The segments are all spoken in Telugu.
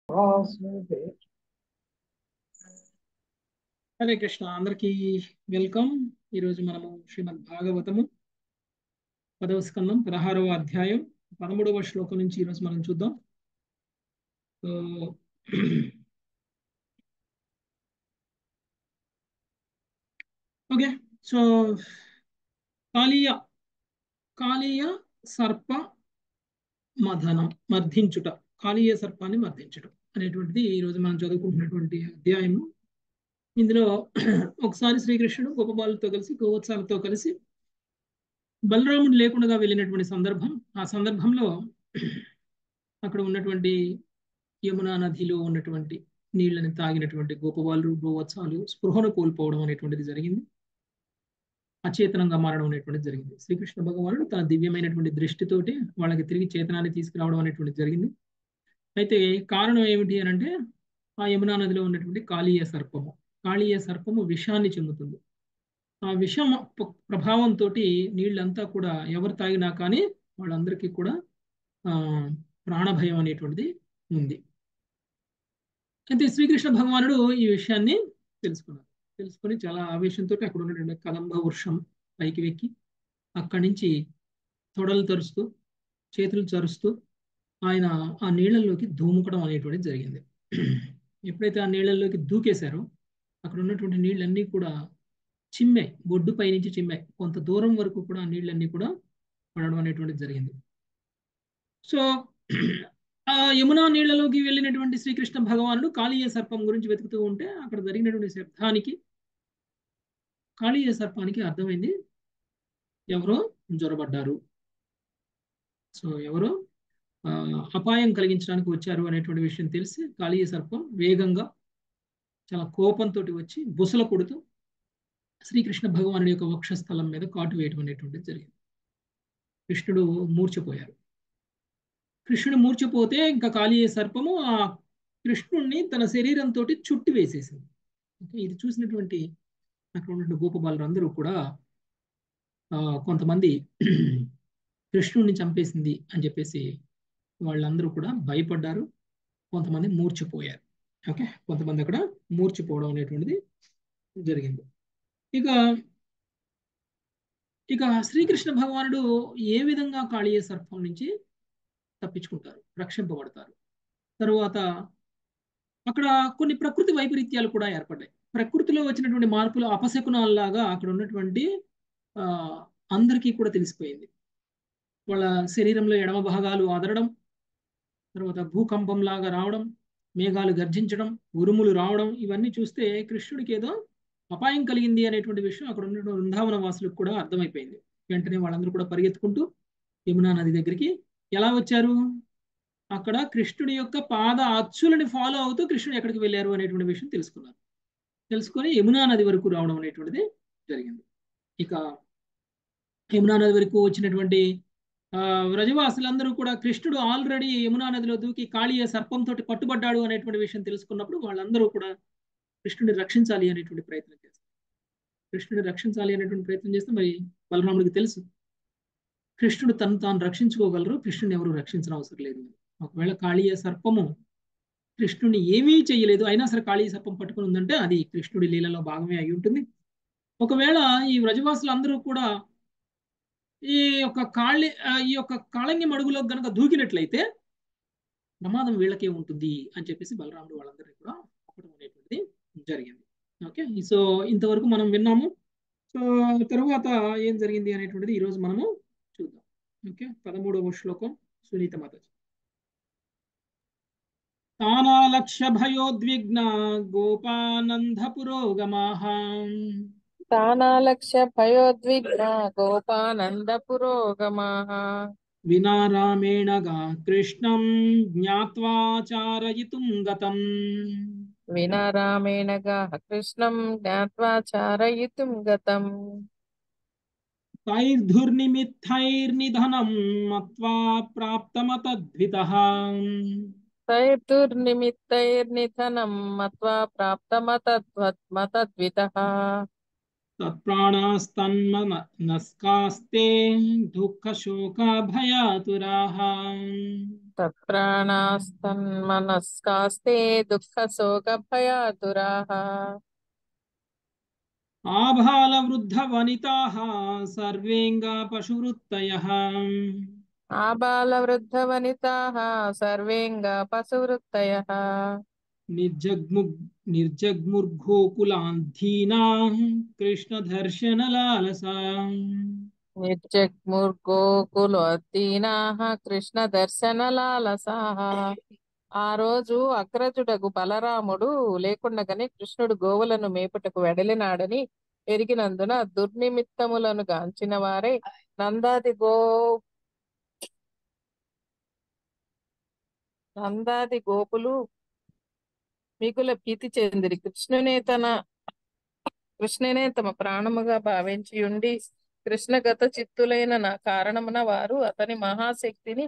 హరే కృష్ణ అందరికీ వెల్కమ్. ఈరోజు మనము శ్రీమద్ భాగవతము 10వ స్కందం 16వ అధ్యాయం 13వ శ్లోకం నుంచి ఈరోజు మనం చూద్దాం. ఓకే, సో కాళీయ కాళీయ సర్ప మర్దించుట, కాళీయ సర్పాన్ని మర్దించటం అనేటువంటిది ఈరోజు మనం చదువుకుంటున్నటువంటి అధ్యాయము. ఇందులో ఒకసారి శ్రీకృష్ణుడు గోపబాలుతో కలిసి గోవత్సాలతో కలిసి బలరాముడు లేకుండా వెళ్ళినటువంటి సందర్భం. ఆ సందర్భంలో అక్కడ ఉన్నటువంటి యమునా నదిలో ఉన్నటువంటి నీళ్ళని తాగినటువంటి గోపబాలు గోవత్సాలు స్పృహను కోల్పోవడం అనేటువంటిది జరిగింది. అచేతనంగా మారడం అనేటువంటిది జరిగింది. శ్రీకృష్ణ భగవానుడు తన దివ్యమైనటువంటి దృష్టితోటి వాళ్ళకి తిరిగి చేతనాన్ని తీసుకురావడం అనేటువంటిది జరిగింది. అయితే కారణం ఏమిటి అని అంటే ఆ యమునా నదిలో ఉన్నటువంటి కాళీయ సర్పము. కాళీయ సర్పము విషాన్ని చెందుతుంది. ఆ విషం ప్రభావంతో నీళ్ళంతా కూడా ఎవరు తాగినా కానీ వాళ్ళందరికీ కూడా ప్రాణభయం అనేటువంటిది ఉంది. అయితే శ్రీకృష్ణ భగవానుడు ఈ విషయాన్ని తెలుసుకొని చాలా ఆవేశంతో అక్కడ ఉన్నటువంటి కదంబ వృక్షం పైకి వెక్కి అక్కడి నుంచి తొడలు తరుస్తూ చేతులు చరుస్తూ ఆయన ఆ నీళ్ళల్లోకి దూముకడం అనేటువంటిది జరిగింది. ఎప్పుడైతే ఆ నీళ్ళల్లోకి దూకేశారో అక్కడ ఉన్నటువంటి నీళ్ళన్నీ కూడా చిమ్మాయి, బొడ్డు పై నుంచి చిమ్మాయి. కొంత దూరం వరకు కూడా ఆ నీళ్ళన్నీ కూడా పడడం అనేటువంటిది జరిగింది. సో ఆ యమునా నీళ్లలోకి వెళ్ళినటువంటి శ్రీకృష్ణ భగవానుడు కాళీయ సర్పం గురించి వెతుకుతూ ఉంటే అక్కడ జరిగినటువంటి శబ్దానికి కాళీయ సర్పానికి అర్థమైంది ఎవరో జ్వరబడ్డారు, సో ఎవరో అపాయం కలిగించడానికి వచ్చారు అనేటువంటి విషయం తెలిసి కాళీయ సర్పం వేగంగా చాలా కోపంతో వచ్చి బుసల కొడుతూ శ్రీకృష్ణ భగవానుడి యొక్క వక్షస్థలం మీద కాటు వేయడం అనేటువంటిది జరిగింది. కృష్ణుడు మూర్ఛపోయారు. కృష్ణుడు మూర్ఛపోతే ఇంకా కాళీయ సర్పము ఆ కృష్ణుడిని తన శరీరంతో చుట్టి వేసేసింది. ఇది చూసినటువంటి అక్కడ ఉన్నటువంటి గోపబాలురందరూ కూడా కొంతమంది కృష్ణుడిని చంపేసింది అని చెప్పేసి వాళ్ళందరూ కూడా భయపడ్డారు. కొంతమంది మూర్ఛపోయారు. ఓకే, కొంతమంది అక్కడ మూర్ఛపోవడం అనేటువంటిది జరిగింది. ఇక శ్రీకృష్ణ భగవానుడు ఏ విధంగా కాళీయ సర్పం నుంచి తప్పించుకుంటారు, రక్షింపబడతారు. తరువాత అక్కడ కొన్ని ప్రకృతి వైపరీత్యాలు కూడా ఏర్పడ్డాయి. ప్రకృతిలో వచ్చినటువంటి మార్పులు అపశకునాల్లాగా అక్కడ ఉన్నటువంటి అందరికీ కూడా తెలిసిపోయింది. వాళ్ళ శరీరంలో ఎడమ భాగాలు అదరడం, తర్వాత భూకంపం లాగా రావడం, మేఘాలు గర్జించడం, ఉరుములు రావడం, ఇవన్నీ చూస్తే కృష్ణుడికి ఏదో అపాయం కలిగింది అనేటువంటి విషయం అక్కడ ఉన్నటువంటి వృందావన వాసులకు కూడా అర్థమైపోయింది. వెంటనే వాళ్ళందరూ కూడా పరిగెత్తుకుంటూ యమునా నది దగ్గరికి ఎలా వచ్చారు? అక్కడ కృష్ణుడి యొక్క పాద అచ్చులని ఫాలో అవుతూ కృష్ణుడు ఎక్కడికి వెళ్ళారు అనేటువంటి విషయం తెలుసుకొని యమునా నది వరకు రావడం అనేటువంటిది జరిగింది. ఇక యమునా నది వరకు వచ్చినటువంటి వ్రజవాసులందరూ కూడా కృష్ణుడు ఆల్రెడీ యమునా నదిలో దూకి కాళీయ సర్పంతో పట్టుబడ్డాడు అనేటువంటి విషయం తెలుసుకున్నప్పుడు వాళ్ళందరూ కూడా కృష్ణుడిని రక్షించాలి అనేటువంటి ప్రయత్నం చేస్తారు. కృష్ణుడిని రక్షించాలి అనేటువంటి ప్రయత్నం చేస్తే మరి బలరాముడికి తెలుసు కృష్ణుడు తాను రక్షించుకోగలరు, కృష్ణుని ఎవరు రక్షించిన అవసరం లేదు. ఒకవేళ కాళీయ సర్పము కృష్ణుని ఏమీ చేయలేదు, అయినా సరే కాళీయ సర్పం పట్టుకుని ఉందంటే అది కృష్ణుడి లీలలో భాగమే అయి ఉంటుంది. ఒకవేళ ఈ వ్రజవాసులు అందరూ కూడా ఈ యొక్క కాళంగి మడుగులో గనక దూకినట్లయితే ప్రమాదం వీళ్ళకే ఉంటుంది అని చెప్పేసి బలరాముడు వాళ్ళందరినీ కూడా ఒప్పడం అనేటువంటిది జరిగింది. ఓకే, సో ఇంతవరకు మనం విన్నాము. సో తరువాత ఏం జరిగింది అనేటువంటిది ఈరోజు మనము చూద్దాం. ఓకే, 13వ శ్లోకం సునీత మాతాజీ. తానాలక్ష్య భయోద్విగ్న గోపానంద పురోగమాః తానాలక్ష్య భయోద్విగ్న గోపానంద పురోగమాః వినారామేణ కృష్ణం జ్ఞాత్వా చారయితుం గతం. వినారామేణ కృష్ణం జ్ఞాత్వా చారయితుం గతం. తైర్ధుర్నిమిత్తైర్నిధనం మత్వా ప్రాప్తమతద్వితః. తైర్దుర్నిమిత్తైర్నిధనం మత్వా ప్రాప్తమతద్వితః. తత్ప్రాణాస్తన్మనస్కాస్తే దుఃఖ శోక భయాతురాః. తత్ప్రాణాస్తన్మనస్కాస్తే దుఃఖ శోక భయాతురాః. ఆబాల వృద్ధ వనితాః సర్వేంగా పశువృత్తయః. ఆబాల వృద్ధ వనితాః సర్వేంగ పశువృత్తయః. నిర్జగ్ము నిర్జగ్ముర్గోకులాంధీనాః కృష్ణ దర్శన లాలసాః. నిర్జగ్ముర్గోకులోద్దీనాః కృష్ణ దర్శన లాలసాః. ఆ రోజు అగ్రజుడగు బలరాముడు లేకుండగానే కృష్ణుడు గోవులను మేపుటకు వెడలినాడని ఎరిగినందున దుర్నిమిత్తములను గాంచిన వారే నందాది గోపులు మిగుల భీతి చెందిరి. కృష్ణునే తమ ప్రాణముగా భావించి ఉండి కృష్ణగత చిత్తులైన నా కారణమున వారు అతని మహాశక్తిని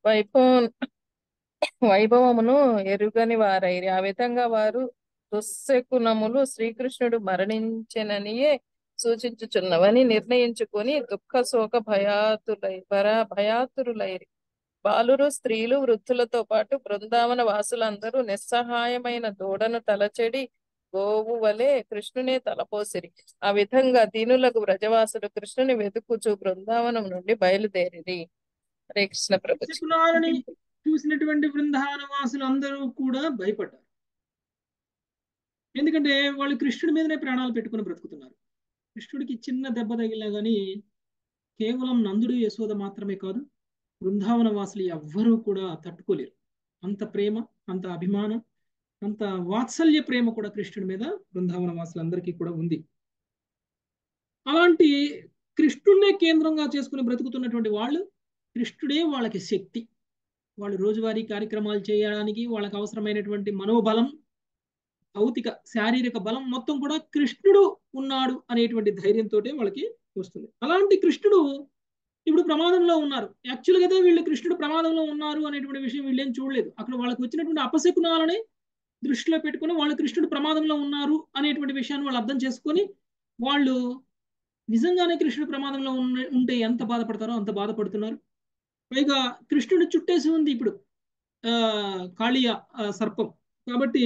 వైభవమును ఎరుగని వారైరి. ఆ విధంగా వారు దుశ్శకునములు శ్రీకృష్ణుడు మరణించెననియే సూచించుచున్నవని నిర్ణయించుకొని దుఃఖ శోక భయాతురులైరి. బాలురు, స్త్రీలు, వృద్ధులతో పాటు బృందావన వాసులందరూ నిస్సహాయమైన దూడను తలచెడి గోవు వలె కృష్ణునే తలపోసిరి. ఆ విధంగా దీనులకు బ్రజవాసులు కృష్ణుని వెతుకుచు బృందావనం నుండి బయలుదేరిరి. హరే కృష్ణ ప్రభుజీ. శకునాలని చూసినటువంటి బృందావన వాసులు అందరూ కూడా భయపడ్డారు. ఎందుకంటే వాళ్ళు కృష్ణుడి మీదనే ప్రాణాలు పెట్టుకుని బ్రతుకుతున్నారు. కృష్ణుడికి చిన్న దెబ్బ తగిలినా కానీ కేవలం నందుడు యశోద మాత్రమే కాదు, బృందావన వాసులు ఎవ్వరూ కూడా తట్టుకోలేరు. అంత ప్రేమ, అంత అభిమానం, అంత వాత్సల్య ప్రేమ కూడా కృష్ణుడి మీద బృందావన వాసులందరికీ కూడా ఉంది. అలాంటి కృష్ణుడినే కేంద్రంగా చేసుకుని బ్రతుకుతున్నటువంటి వాళ్ళు, కృష్ణుడే వాళ్ళకి శక్తి. వాళ్ళు రోజువారీ కార్యక్రమాలు చేయడానికి వాళ్ళకి అవసరమైనటువంటి మనోబలం, భౌతిక శారీరక బలం మొత్తం కూడా కృష్ణుడు ఉన్నాడు అనేటువంటి ధైర్యంతో వాళ్ళకి వస్తుంది. అలాంటి కృష్ణుడు ఇప్పుడు ప్రమాదంలో ఉన్నారు. యాక్చువల్గా అయితే వీళ్ళు కృష్ణుడు ప్రమాదంలో ఉన్నారు అనేటువంటి విషయం వీళ్ళేం చూడలేదు. అక్కడ వాళ్ళకి వచ్చినటువంటి అపశకునాలని దృష్టిలో పెట్టుకుని వాళ్ళు కృష్ణుడు ప్రమాదంలో ఉన్నారు అనేటువంటి విషయాన్ని వాళ్ళు అర్థం చేసుకొని వాళ్ళు నిజంగానే కృష్ణుడు ప్రమాదంలో ఉంటే ఎంత బాధపడతారో అంత బాధపడుతున్నారు. పైగా కృష్ణుడు చుట్టేసి ఉంది ఇప్పుడు కాళీయ సర్పం. కాబట్టి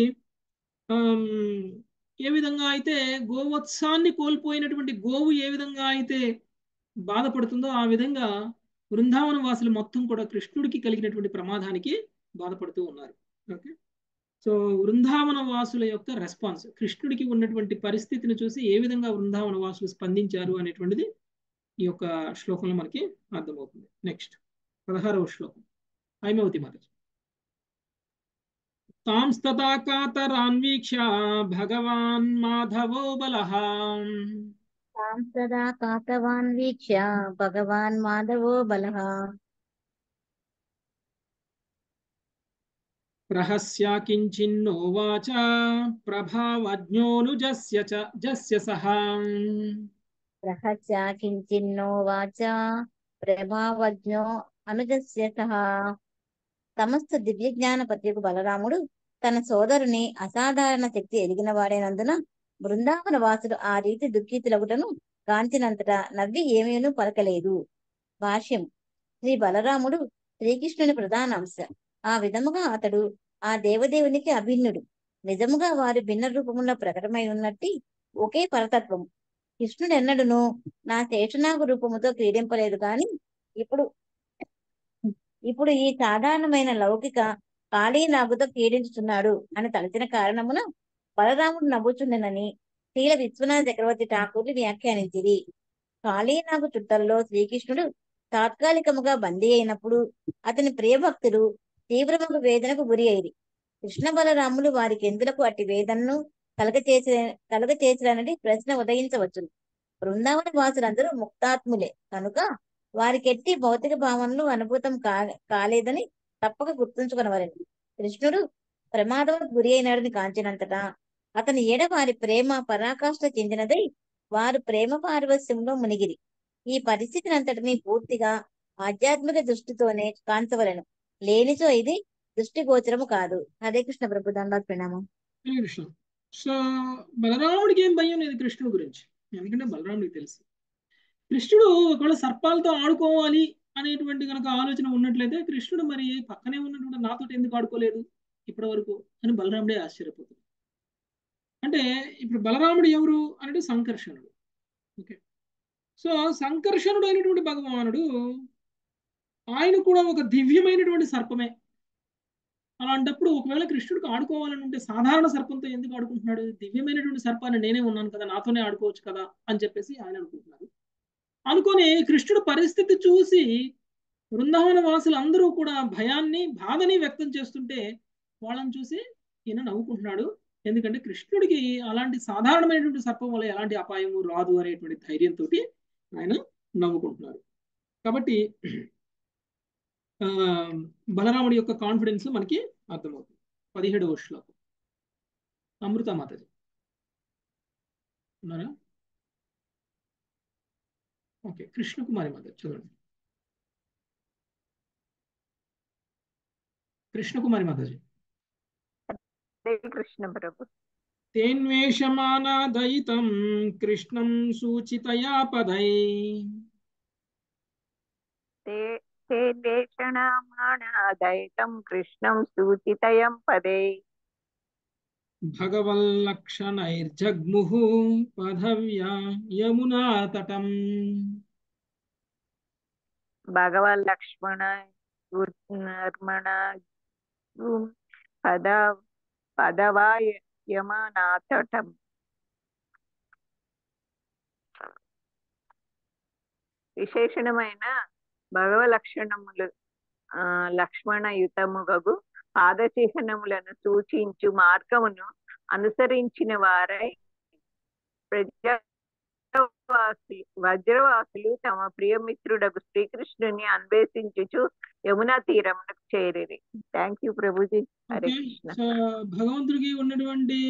ఏ విధంగా అయితే గోవత్సాన్ని కోల్పోయినటువంటి గోవు ఏ విధంగా అయితే బాధపడుతుందో ఆ విధంగా బృందావన వాసులు మొత్తం కూడా కృష్ణుడికి కలిగినటువంటి ప్రమాదానికి బాధపడుతూ ఉన్నారు. ఓకే, సో బృందావన వాసుల యొక్క రెస్పాన్స్, కృష్ణుడికి ఉన్నటువంటి పరిస్థితిని చూసి ఏ విధంగా బృందావన వాసులు స్పందించారు అనేటువంటిది ఈ యొక్క శ్లోకంలో మనకి అర్థమవుతుంది. నెక్స్ట్ 16వ శ్లోకం. హైమవతి మాత. తాంస్తతా కాతరాన్వీక్ష భగవాన్ మాధవో బలః. తాం సదా కాతవాన్ వీక్ష్య భగవాన్ మాధవో బలః. ప్రహస్య కించిన్నోవాచ ప్రభావజ్ఞోనుజస్య సహ. రహస్య కించిన్నోవాచ ప్రభావజ్ఞో అనుజస్య సహా. సమస్త దివ్య జ్ఞాన పత్రిక బలరాముడు తన సోదరుని అసాధారణ శక్తి ఎరిగిన వాడైనందున బృందావన వాసులు ఆ రీతి దుఃఖితులగుటను కాంచినంతటా నవ్వి ఏమీనూ పలకలేదు. భాష్యం. శ్రీ బలరాముడు శ్రీకృష్ణుని ప్రధాన అంశ. ఆ విధముగా అతడు ఆ దేవదేవునికి అభిన్నుడు. నిజముగా వారి భిన్న రూపములో ప్రకటమై ఉన్నట్టి ఒకే పరతత్వము. కృష్ణుడు ఎన్నడును నా శేషనాగు రూపముతో క్రీడింపలేదు కాని ఇప్పుడు ఈ సాధారణమైన లౌకిక ఖాళీ నాగుతో క్రీడించుతున్నాడు అని తలచిన కారణమున బలరాముడు నవ్వుచుండెనని శ్రీల విశ్వనాథ చక్రవర్తి ఠాకూర్లు వ్యాఖ్యానించిరి. ఖాళీ నాగు చుట్టల్లో శ్రీకృష్ణుడు తాత్కాలికముగా బందీ అయినప్పుడు అతని ప్రియభక్తులు తీవ్రముగా వేదనకు గురి అయిరి. కృష్ణ బలరాములు వారికి ఎందులకు అట్టి వేదనను కలగచేసిరనని ప్రశ్న ఉదయించవచ్చు. బృందావన వాసులందరూ ముక్తాత్ములే కనుక వారికెట్టి భౌతిక భావనలు అనుభూతం కాలేదని తప్పక గుర్తుంచుకునవలెను. కృష్ణుడు ప్రమాదం గురి అయినాడని కాంచినంతటా అతని ఏడ వారి ప్రేమ పరాకాష్ఠ చెందినదై వారు ప్రేమ పారవస్యంలో మునిగిరి. ఈ పరిస్థితిని అంతటినీ పూర్తిగా ఆధ్యాత్మిక దృష్టితోనే కాంచవలెను. లేనిచో ఇది దృష్టి గోచరము కాదు. హరే కృష్ణ ప్రభు. దండాత్ ప్రణామం. కృష్ణ. సో బలరాముడికి ఏం భయం లేదు కృష్ణుడి గురించి. ఎందుకంటే బలరాముడికి తెలుసు కృష్ణుడు ఒకవేళ సర్పాలతో ఆడుకోవాలి అనేటువంటి కనుక ఆలోచన ఉన్నట్లయితే కృష్ణుడు మరి పక్కనే ఉన్నటువంటి నాతో ఎందుకు ఆడుకోలేదు ఇప్పటి వరకు అని బలరాముడే ఆశ్చర్యపోతుంది. అంటే ఇప్పుడు బలరాముడు ఎవరు అంటే సంకర్షణుడు. ఓకే, సో సంకర్షణుడు అయినటువంటి భగవానుడు ఆయన కూడా ఒక దివ్యమైనటువంటి సర్పమే. అలాంటప్పుడు ఒకవేళ కృష్ణుడికి ఆడుకోవాలని ఉంటే సాధారణ సర్పంతో ఎందుకు ఆడుకుంటున్నాడు? దివ్యమైనటువంటి సర్పాన్ని నేనే ఉన్నాను కదా, నాతోనే ఆడుకోవచ్చు కదా అని చెప్పేసి ఆయన అనుకుంటున్నారు. అనుకొని కృష్ణుడు పరిస్థితి చూసి బృందావన వాసులు అందరూ కూడా భయాన్ని బాధని వ్యక్తం చేస్తుంటే వాళ్ళని చూసి ఈయన నవ్వుకుంటున్నాడు. ఎందుకంటే కృష్ణుడికి అలాంటి సాధారణమైనటువంటి సర్పం వల్ల ఎలాంటి అపాయము రాదు అనేటువంటి ధైర్యంతో ఆయన నవ్వుకుంటున్నారు. కాబట్టి బలరాముడి యొక్క కాన్ఫిడెన్స్ మనకి అర్థమవుతుంది. 17వ శ్లోకం అమృత మాతాజీ ఉన్నారా? ఓకే, కృష్ణకుమారి మాతాజీ చదవండి. కృష్ణకుమారి మాతాజీ. కృష్ణ ప్రభు. తేన్వేషమానాదయితం కృష్ణం సూచితయా పదై తేన్వేషణమానాదయితం కృష్ణం సూచితయం పదే భగవల్లక్షణైర్జగ్ముః పదవ్యా యమునా తటం. భగవల్లక్ష్మణ పదవా యమునాతటం. విశేషణమైన భగవలక్షణములు లక్ష్మణయుతముగగు పాదచిహ్నములను సూచించు మార్గమును అనుసరించిన వారై వజ్రవాసులు తమ ప్రియమిత్రుడకు శ్రీకృష్ణుని అన్వేషించుచు యమునా తీరమునకు చేరిరి. థ్యాంక్ యూ ప్రభుజీ. హరే కృష్ణ. భగవంతుడికి ఉన్నటువంటి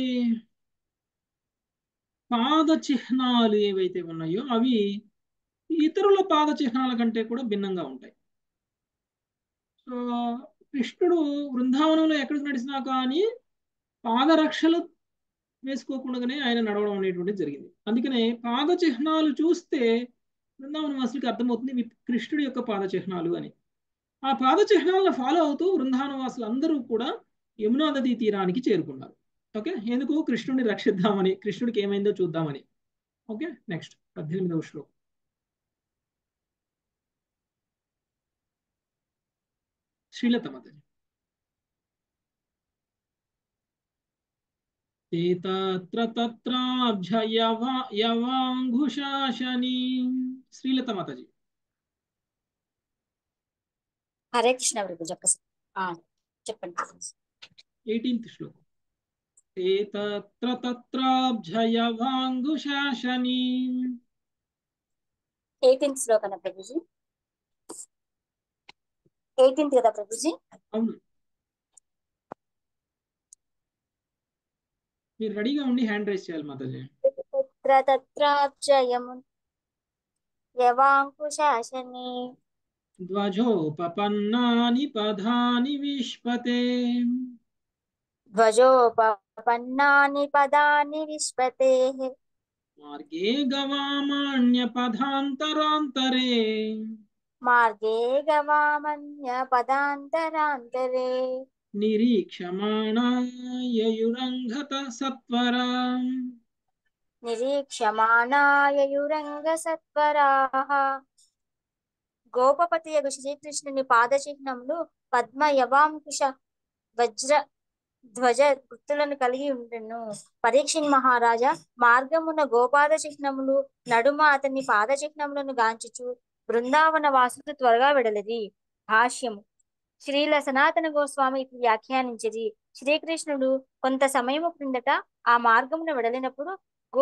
పాద చిహ్నాలు ఏవైతే ఉన్నాయో అవి ఇతరుల పాద చిహ్నాల కంటే కూడా భిన్నంగా ఉంటాయి. సో కృష్ణుడు బృందావనంలో ఎక్కడికి నడిచినా కానీ పాదరక్షలు వేసుకోకుండానే ఆయన నడవడం అనేటువంటిది జరిగింది. అందుకనే పాద చిహ్నాలు చూస్తే బృందావన వాసులకి అర్థమవుతుంది ఇవి కృష్ణుడి యొక్క పాద చిహ్నాలు అని. ఆ పాద చిహ్నాలను ఫాలో అవుతూ బృందావన వాసులు అందరూ కూడా యమునా నదీ తీరానికి చేరుకున్నారు. ఓకే, ఎందుకు? కృష్ణుడిని రక్షిద్దామని, కృష్ణుడికి ఏమైందో చూద్దామని. ఓకే, నెక్స్ట్ 18వ శ్లోకం శ్రీలత మాతాజీ. తత్ర తత్రాబ్జయవాంఘుశాశని. శ్రీలత మాతాజీ. హరే కృష్ణ ప్రభుజీ చెప్పండి. 18th శ్లోకం. తత్ర తత్రాబ్జయవాంఘుశాశని. 18th శ్లోకం ప్రభుజీ. 18th కదా ప్రభుజీ? అవును, మీరు రెడీగా ఉండి హ్యాండ్ రైజ్ చేయాలి మాతాజీ. తత్ర తత్రాబ్జయము యవాంకుశాశని ధ్వజోపపన్నాని పదాని విష్పతే. ధ్వజోపపన్నాని పదాని విష్పతే. మార్గే గవామాన్య పదాంతరాంతరే. మార్గే గవామన్య పదాంతరాంతరే. నిరీక్షమాణాయయురంగత సత్వరా. నిరీక్షమాణాయయురంగ సత్వరాః. గోపపతియగు శ్రీకృష్ణుని పాదచిహ్నములు పద్మ యవాంకుశ వజ్ర ధ్వజ గుర్తులను కలిగి ఉండెను. పరీక్షిత్ మహారాజా మార్గమున గోపాద చిహ్నములు నడుమ అతని పాద చిహ్నములను గాంచుచు బృందావన వాసులు త్వరగా వెడలిరి. భాష్యము. శ్రీల సనాతన గోస్వామి ఇట్లు వ్యాఖ్యానించిరి. శ్రీకృష్ణుడు కొంత సమయము క్రిందట ఆ మార్గమున వెడలినప్పుడు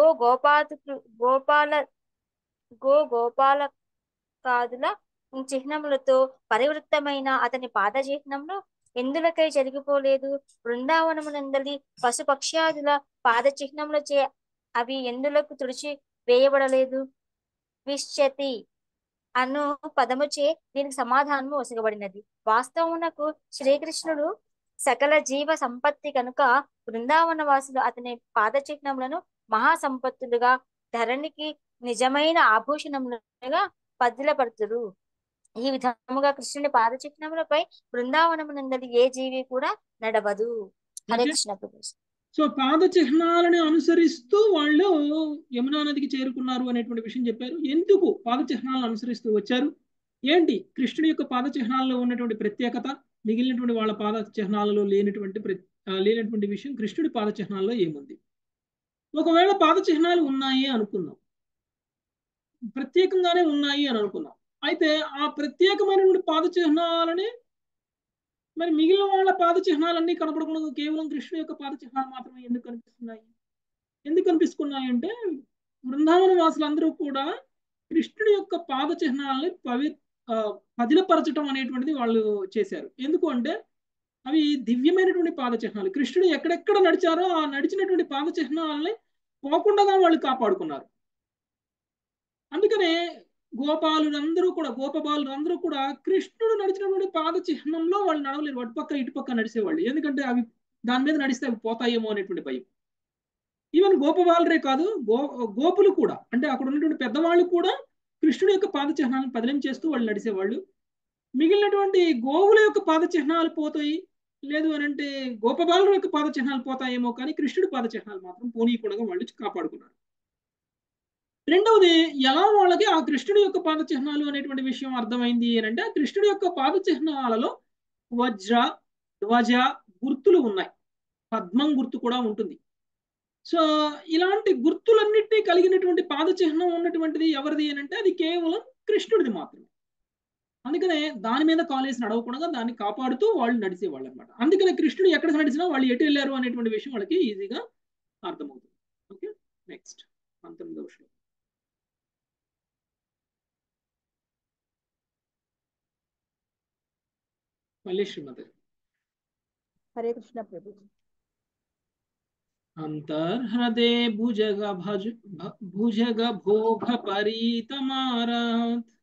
గోపాలకాదుల చిహ్నములతో పరివృత్తమైన అతని పాద చిహ్నములు ఎందులకై జరిగిపోలేదు? బృందావనమునందలి పశుపక్ష్యాదుల పాద చిహ్నములచే అవి ఎందులకు తుడిచి వేయబడలేదు? విశ్చతి అను పదముచే దీనికి సమాధానము ఒసగబడినది. వాస్తవమునకు శ్రీకృష్ణుడు సకల జీవ సంపత్తి కనుక బృందావన వాసులు అతని పాద చిహ్నములను మహాసంపత్తులుగా ధరణికి నిజమైన ఆభూషణములుగా పదిలపడుతురు. ఈ విధముగా కృష్ణుని పాదచిహ్నములపై బృందావనమునందలి ఏ జీవి కూడా నడవదు. హరే కృష్ణ ప్రభు. సో పాద చిహ్నాలను అనుసరిస్తూ వాళ్ళు యమునా నదికి చేరుకున్నారు అనేటువంటి విషయం చెప్పారు. ఎందుకు పాద చిహ్నాలను అనుసరిస్తూ వచ్చారు, ఏంటి కృష్ణుడి యొక్క పాద చిహ్నాల్లో ఉన్నటువంటి ప్రత్యేకత, మిగిలినటువంటి వాళ్ళ పాద చిహ్నాలలో లేనటువంటి విషయం కృష్ణుడి పాద చిహ్నాల్లో ఏముంది. ఒకవేళ పాద చిహ్నాలు ఉన్నాయి అనుకుందాం, ప్రత్యేకంగానే ఉన్నాయి అని అనుకుందాం. అయితే ఆ ప్రత్యేకమైనటువంటి పాద చిహ్నాలని మరి మిగిలిన వాళ్ళ పాద చిహ్నాలన్నీ కనపడకుండా కేవలం కృష్ణుడి యొక్క పాద చిహ్నాలు మాత్రమే ఎందుకు కనిపిస్తున్నాయి? ఎందుకు కనిపిస్తున్నాయి అంటే బృందావన వాసులందరూ కూడా కృష్ణుడి యొక్క పాద చిహ్నాలని పదిలపరచడం అనేటువంటిది వాళ్ళు చేశారు. ఎందుకు అంటే అవి దివ్యమైనటువంటి పాద చిహ్నాలు. కృష్ణుడు ఎక్కడెక్కడ నడిచారో ఆ నడిచినటువంటి పాద చిహ్నాలని పోకుండా వాళ్ళు కాపాడుకున్నారు. అందుకనే గోపాలులందరూ కూడా కృష్ణుడు నడిచినటువంటి పాద చిహ్నంలో వాళ్ళు నడవలేరు, అటుపక్క ఇటుపక్క నడిచేవాళ్ళు. ఎందుకంటే అవి దాని మీద నడిస్తే అవి పోతాయేమో అనేటువంటి భయం. ఈవెన్ గోపబాలురే కాదు, గోపులు కూడా, అంటే అక్కడ ఉన్నటువంటి పెద్దవాళ్ళు కూడా కృష్ణుడి యొక్క పాద చిహ్నాలను పదిలం చేస్తూ వాళ్ళు నడిచేవాళ్ళు. మిగిలినటువంటి గోవుల యొక్క పాద చిహ్నాలు పోతాయి, లేదు అని అంటే గోపబాలుల యొక్క పాద చిహ్నాలు పోతాయేమో, కానీ కృష్ణుడి పాద చిహ్నాలు మాత్రం పోనీయకుండా వాళ్ళు కాపాడుకున్నారు. రెండవది, ఎలా వాళ్ళకి ఆ కృష్ణుడి యొక్క పాద చిహ్నాలు అనేటువంటి విషయం అర్థమైంది అని అంటే, కృష్ణుడి యొక్క పాద చిహ్నాలలో వజ్ర, ధ్వజ గుర్తులు ఉన్నాయి, పద్మం గుర్తు కూడా ఉంటుంది. సో ఇలాంటి గుర్తులన్నింటినీ కలిగినటువంటి పాద చిహ్నం ఉన్నటువంటిది ఎవరిది అని అంటే అది కేవలం కృష్ణుడిది మాత్రమే. అందుకనే దాని మీద కాలేసి నడవకుండా దాన్ని కాపాడుతూ వాళ్ళు నడిచేవాళ్ళు అనమాట. అందుకనే కృష్ణుడు ఎక్కడ నడిచినా వాళ్ళు ఎటు వెళ్ళారు అనేటువంటి విషయం వాళ్ళకి ఈజీగా అర్థమవుతుంది. ఓకే, నెక్స్ట్ 19వ శ్లోకం. మళ్ళీ శ్రీమతి. హరే కృష్ణ ప్రభు. అంతర్హృదే భుజగ భోగ పరీతమారాత్.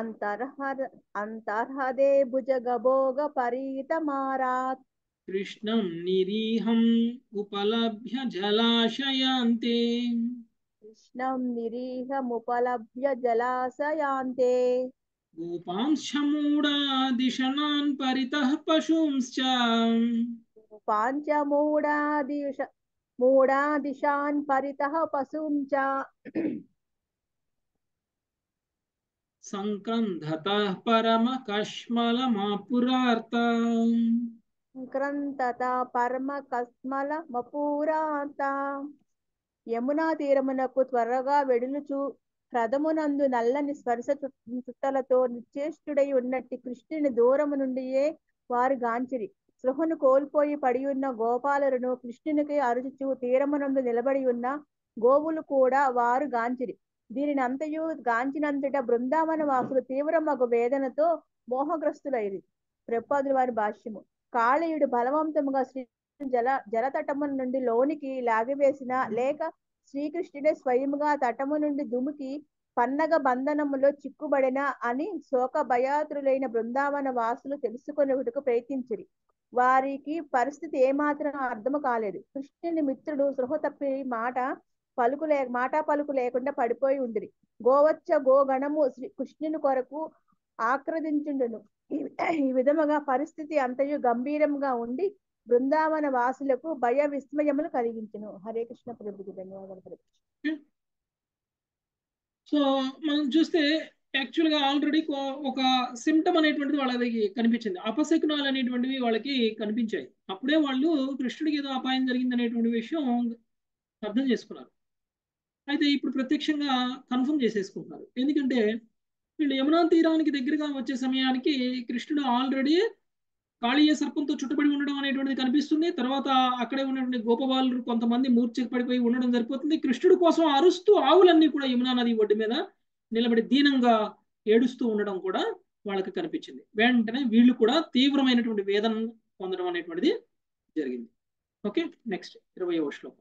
అంతర్హదే భుజగభోగ పరీతమారాత్. కృష్ణం నిరీహం ఉపలభ్య జలాశయాంతే. కృష్ణం నిరీహముపలభ్య జలాశయాంతే. గోపాంశ్చమూఢాదిశనాన్ పరితః పశూంశ్చ. మూఢాదిశాన్ పరితః పశూంచ. సంక్రంధతః పరమ కష్మలమాపురార్త. యమునా తీరమునకు త్వరగా వెడులుచు హ్రదమునందు నల్లని స్పర్శ చుట్టలతో నిశ్చేష్టుడై ఉన్నట్టి కృష్ణుని దూరము నుండియే వారు గాంచిరి. స్పృహను కోల్పోయి పడియున్న గోపాలులను కృష్ణునికి అరుచుచు తీరమునందు నిలబడి ఉన్న గోవులు కూడా వారు గాంచిరి. దీనిని అంతయు గాంచినంతట బృందావన వాసులు తీవ్రమగు వేదనతో మోహగ్రస్తులైరి. ప్రభుపాదుల వారి భాష్యము. కాళీయుడు బలవంతముగా శ్రీ జలతటము నుండి లోనికి లాగివేసిన లేక శ్రీకృష్ణుడే స్వయముగా తటము నుండి దుముకి పన్నగ బంధనములో చిక్కుబడిన అని శోక భయాతులైన బృందావన వాసులు తెలుసుకొనుటకు ప్రయత్నించిరి. వారికి పరిస్థితి ఏమాత్రం అర్థము కాలేదు. కృష్ణుని మిత్రుడు సృహ తప్పి మాట పలుకు లేకుండా పడిపోయి ఉండిరి. గోవచ్చ గోగణము శ్రీ కృష్ణుని కొరకు ఆక్రదించుండును. ఈ విధముగా పరిస్థితి అంతయు గంభీరంగా ఉండి బృందావన వాసులకు భయ విస్మయములు కలిగించును. హరే కృష్ణ ప్రభుకి ధన్యవాదాలు. సో మనం చూస్తే యాక్చువల్గా ఆల్రెడీ ఒక సిమ్టమ్ అనేటువంటిది వాళ్ళకి కనిపించింది, అపశకునాలు అనేటువంటివి వాళ్ళకి కనిపించాయి. అప్పుడే వాళ్ళు కృష్ణుడికి ఏదో అపాయం జరిగింది అనేటువంటి విషయం అర్థం చేసుకున్నారు. అయితే ఇప్పుడు ప్రత్యక్షంగా కన్ఫర్మ్ చేసేసుకుంటున్నారు. ఎందుకంటే వీళ్ళు యమునా తీరానికి దగ్గరగా వచ్చే సమయానికి కృష్ణుడు ఆల్రెడీ కాళీయ సర్పంతో చుట్టుబడి ఉండడం అనేటువంటిది కనిపిస్తుంది. తర్వాత అక్కడే ఉన్నటువంటి గోపబాలు కొంతమంది మూర్ఛకు పడిపోయి ఉండడం సరిపోతుంది. కృష్ణుడు కోసం అరుస్తూ ఆవులన్నీ కూడా యమునా నది ఒడ్డు మీద నిలబడి దీనంగా ఏడుస్తూ ఉండడం కూడా వాళ్ళకి కనిపించింది. వెంటనే వీళ్ళు కూడా తీవ్రమైనటువంటి వేదన పొందడం అనేటువంటిది జరిగింది. ఓకే, నెక్స్ట్ 20వ శ్లోకం.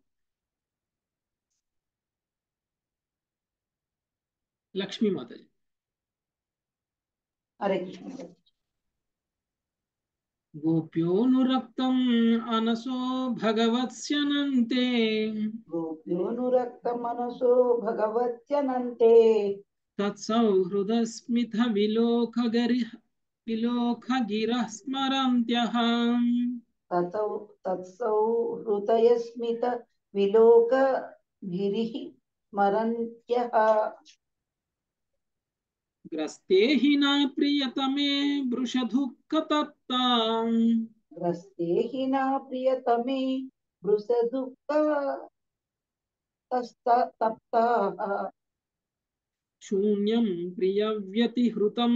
లక్ష్మీమాతాజీ. హరే గోప్యోనురక్తం అనసో భగవత్స్యనంతే గోప్యోనురక్త మనసో భగవత్యనంతే తత్సౌహృదస్మిత విలోకగిరః స్మరంత్యః తత్సౌహృదయస్మిత విలోక గిరిః స్మరంత్యః గ్రస్తే హి నా ప్రియతమే వృషదుఃఖతప్తాం గ్రస్తే హి నా ప్రియతమే వృషదుఃఖ తప్తాః శూన్యం ప్రియవ్యతిహృతం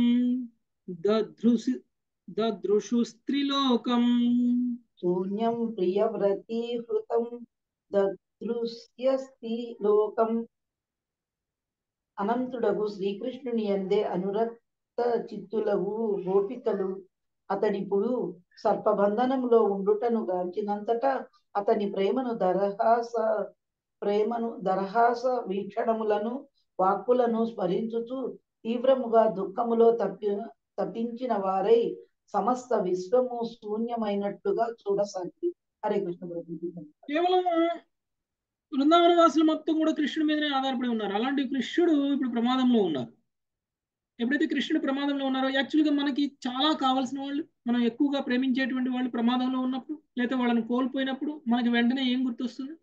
దదృశుస్త్రిలోకం శూన్యం ప్రియవ్రతి హృతం దదృశ్యస్తి లోకం. అనంతుడగు శ్రీకృష్ణుని యందే అనురక్త చిత్తులగు గోపికలు అతడిప్పుడు సర్పబంధనంలో ఉండుటను గాంచినంతటా అతని దరహాస వీక్షణములను వాక్కులను స్మరించుచు తీవ్రముగా దుఃఖములో తప్పించిన వారై సమస్త విశ్వము శూన్యమైనట్లుగా చూడసాగి. హరే కృష్ణ ప్రభుజీ. కేవలం బృందావన వాసులు మొత్తం కూడా కృష్ణుడి మీదనే ఆధారపడి ఉన్నారు. అలాంటి కృష్ణుడు ఇప్పుడు ప్రమాదంలో ఉన్నారు. ఎప్పుడైతే కృష్ణుడు ప్రమాదంలో ఉన్నారో, యాక్చువల్గా మనకి చాలా కావాల్సిన వాళ్ళు, మనం ఎక్కువగా ప్రేమించేటువంటి వాళ్ళు ప్రమాదంలో ఉన్నప్పుడు, లేదా వాళ్ళని కోల్పోయినప్పుడు మనకి వెంటనే ఏం గుర్తొస్తుంది?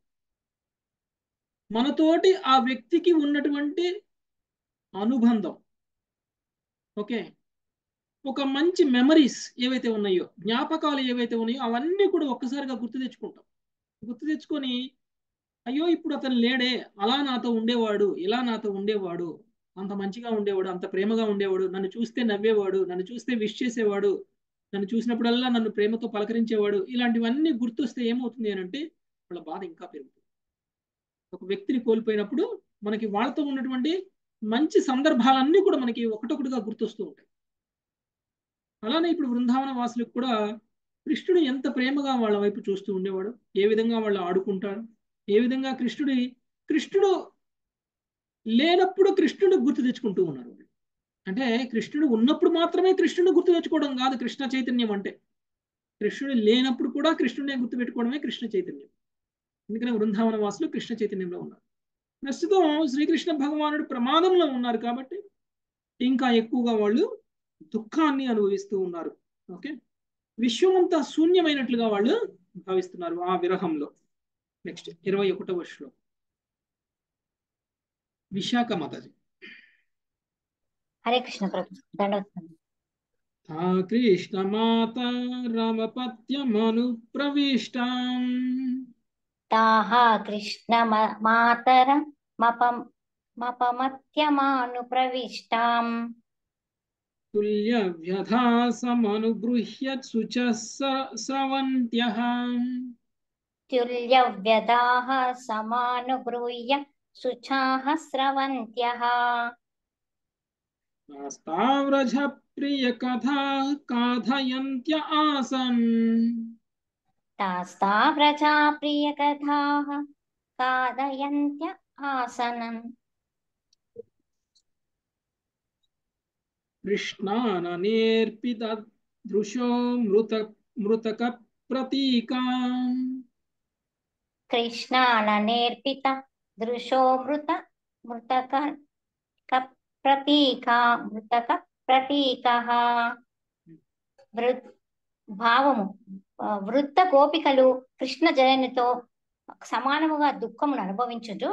మనతోటి ఆ వ్యక్తికి ఉన్నటువంటి అనుబంధం, ఓకే, ఒక మంచి మెమరీస్ ఏవైతే ఉన్నాయో, జ్ఞాపకాలు ఏవైతే ఉన్నాయో అవన్నీ కూడా ఒక్కసారిగా గుర్తు తెచ్చుకుంటాం. గుర్తు తెచ్చుకొని అయ్యో ఇప్పుడు అతను లేడే, అలా నాతో ఉండేవాడు, ఇలా నాతో ఉండేవాడు, అంత మంచిగా ఉండేవాడు, అంత ప్రేమగా ఉండేవాడు, నన్ను చూస్తే నవ్వేవాడు, నన్ను చూస్తే విష్ చేసేవాడు, నన్ను చూసినప్పుడల్లా నన్ను ప్రేమతో పలకరించేవాడు. ఇలాంటివన్నీ గుర్తొస్తే ఏమవుతుంది అని అంటే వాళ్ళ బాధ ఇంకా పెరుగుతుంది. ఒక వ్యక్తిని కోల్పోయినప్పుడు మనకి వాళ్ళతో ఉన్నటువంటి మంచి సందర్భాలన్నీ కూడా మనకి ఒకటొకటిగా గుర్తొస్తూ ఉంటాయి. అలానే ఇప్పుడు బృందావన వాసులకు కూడా కృష్ణుడు ఎంత ప్రేమగా వాళ్ళ వైపు చూస్తూ ఉండేవాడు, ఏ విధంగా వాళ్ళు ఆడుకుంటారు, ఏ విధంగా కృష్ణుడు లేనప్పుడు కృష్ణుడు గుర్తు తెచ్చుకుంటూ ఉన్నారు. అంటే కృష్ణుడు ఉన్నప్పుడు మాత్రమే కృష్ణుడు గుర్తు తెచ్చుకోవడం కాదు కృష్ణ చైతన్యం అంటే. కృష్ణుడు లేనప్పుడు కూడా కృష్ణుడిని గుర్తు పెట్టుకోవడమే కృష్ణ చైతన్యం. ఎందుకంటే బృందావన వాసులు కృష్ణ చైతన్యంలో ఉన్నారు. ప్రస్తుతం శ్రీకృష్ణ భగవానుడు ప్రమాదంలో ఉన్నారు కాబట్టి ఇంకా ఎక్కువగా వాళ్ళు దుఃఖాన్ని అనుభవిస్తూ ఉన్నారు. ఓకే, విశ్వమంతా శూన్యమైనట్లుగా వాళ్ళు భావిస్తున్నారు ఆ విరహంలో. నెక్స్ట్ 21వ శ్లోకం విశాఖ మాతాజీ. హరే కృష్ణ ప్రభు. దండవత్సరం. తా కృష్ణ మాత రామపత్యమను ప్రవిష్టాం తాహ కృష్ణ మాతర మపమత్యమాను ప్రవిష్టాం తుల్య వ్యధాసమనుగృహ్య శుచ స్రవంత్యః తుల్యవ్యదాః సమానుగృహ్య శుచాః స్రవంత్యః తాస్తావ్రజ ప్రియ కథా కాథయంత్య ఆసన్ తాస్తా వ్రజా ప్రియకథాః కాదయంత్య ఆసనం కృష్ణాననేర్పిత దృశో మృతక ప్రతీకాం కృష్ణాన నేర్పిత దృశో మృతక ప్రతీకః భావము. వృద్ధ గోపికలు కృష్ణ జననితో సమానముగా దుఃఖమును అనుభవించుచు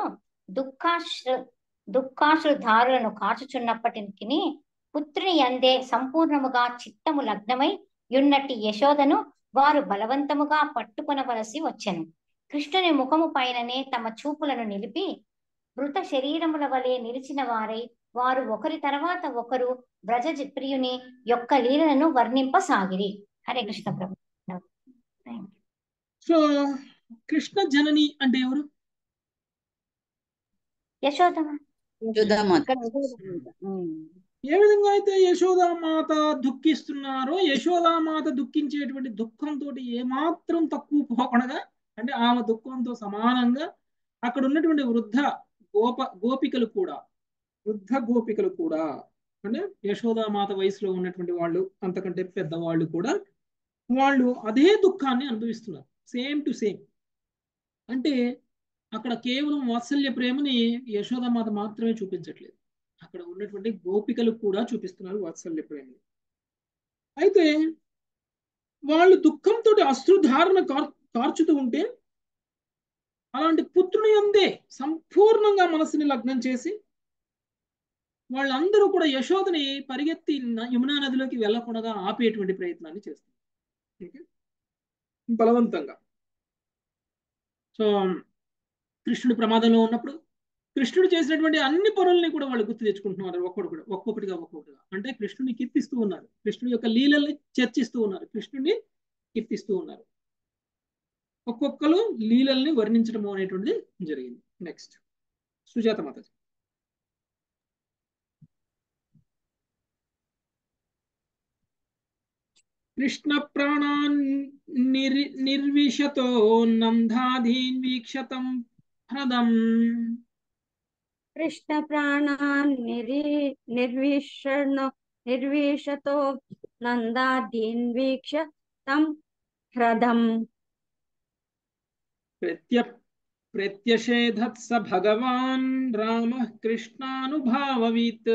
దుఃఖాశ్రుధారులను కాచుచున్నప్పటికీ పుత్రుని యందే సంపూర్ణముగా చిత్తము లగ్నమై యున్నట్టి యశోదను వారు బలవంతముగా పట్టుకొనవలసి వచ్చెను. కృష్ణుని ముఖము పైననే తమ చూపులను నిలిపి మృత శరీరముల వలె నిలిచిన వారు ఒకరి తర్వాత ఒకరు బ్రజ ప్రియుని యొక్క లీలలను వర్ణింపసాగిరి. హరే కృష్ణ ప్రభు. సో కృష్ణ జనని అంటే ఎవరు? యశోదమ్మ. ఏ విధంగా అయితే యశోదామాత దుఃఖిస్తున్నారో, యశోదామాత దుఃఖించేటువంటి దుఃఖంతో ఏమాత్రం తక్కువ పోకుండా, అంటే ఆమె దుఃఖంతో సమానంగా అక్కడ ఉన్నటువంటి వృద్ధ గోపికలు కూడా అంటే యశోదామాత వయసులో ఉన్నటువంటి వాళ్ళు, అంతకంటే పెద్దవాళ్ళు కూడా వాళ్ళు అదే దుఃఖాన్ని అనుభవిస్తున్నారు, సేమ్ టు సేమ్. అంటే అక్కడ కేవలం వాత్సల్య ప్రేమని యశోదమాత మాత్రమే చూపించట్లేదు, అక్కడ ఉన్నటువంటి గోపికలు కూడా చూపిస్తున్నారు వాత్సల్య ప్రేమని. అయితే వాళ్ళు దుఃఖంతో అశ్రుధారణ కార్చుతూ ఉంటే, అలాంటి పుత్రుని అందే సంపూర్ణంగా మనసుని లగ్నం చేసి వాళ్ళందరూ కూడా యశోదని పరిగెత్తి యమునా నదిలోకి వెళ్ళకుండా ఆపేటువంటి ప్రయత్నాన్ని చేస్తారు, బలవంతంగా. సో కృష్ణుడు ప్రమాదంలో ఉన్నప్పుడు కృష్ణుడు చేసినటువంటి అన్ని పనుల్ని కూడా వాళ్ళు గుర్తు తెచ్చుకుంటున్నారు, ఒక్కొక్కటిగా. అంటే కృష్ణుని కీర్తిస్తూ ఉన్నారు, కృష్ణుడి యొక్క లీలల్ని చర్చిస్తూ ఉన్నారు, కృష్ణుడిని కీర్తిస్తూ ఉన్నారు. ఒక్కొక్కరు లీలల్ని వర్ణించడం అనేటువంటిది జరిగింది. నెక్స్ట్ సుజాత మాతాజీ. కృష్ణ ప్రాణాన్ నిర్విశతో నందాధీన్ వీక్షతం హ్రదం. కృష్ణ ప్రాణాన్ నిర్విశతో నందాధీన్ వీక్షతం హ్రదం. ప్రత్యషేధత్ స భగవాన్ రామ కృష్ణానుభావవిత్.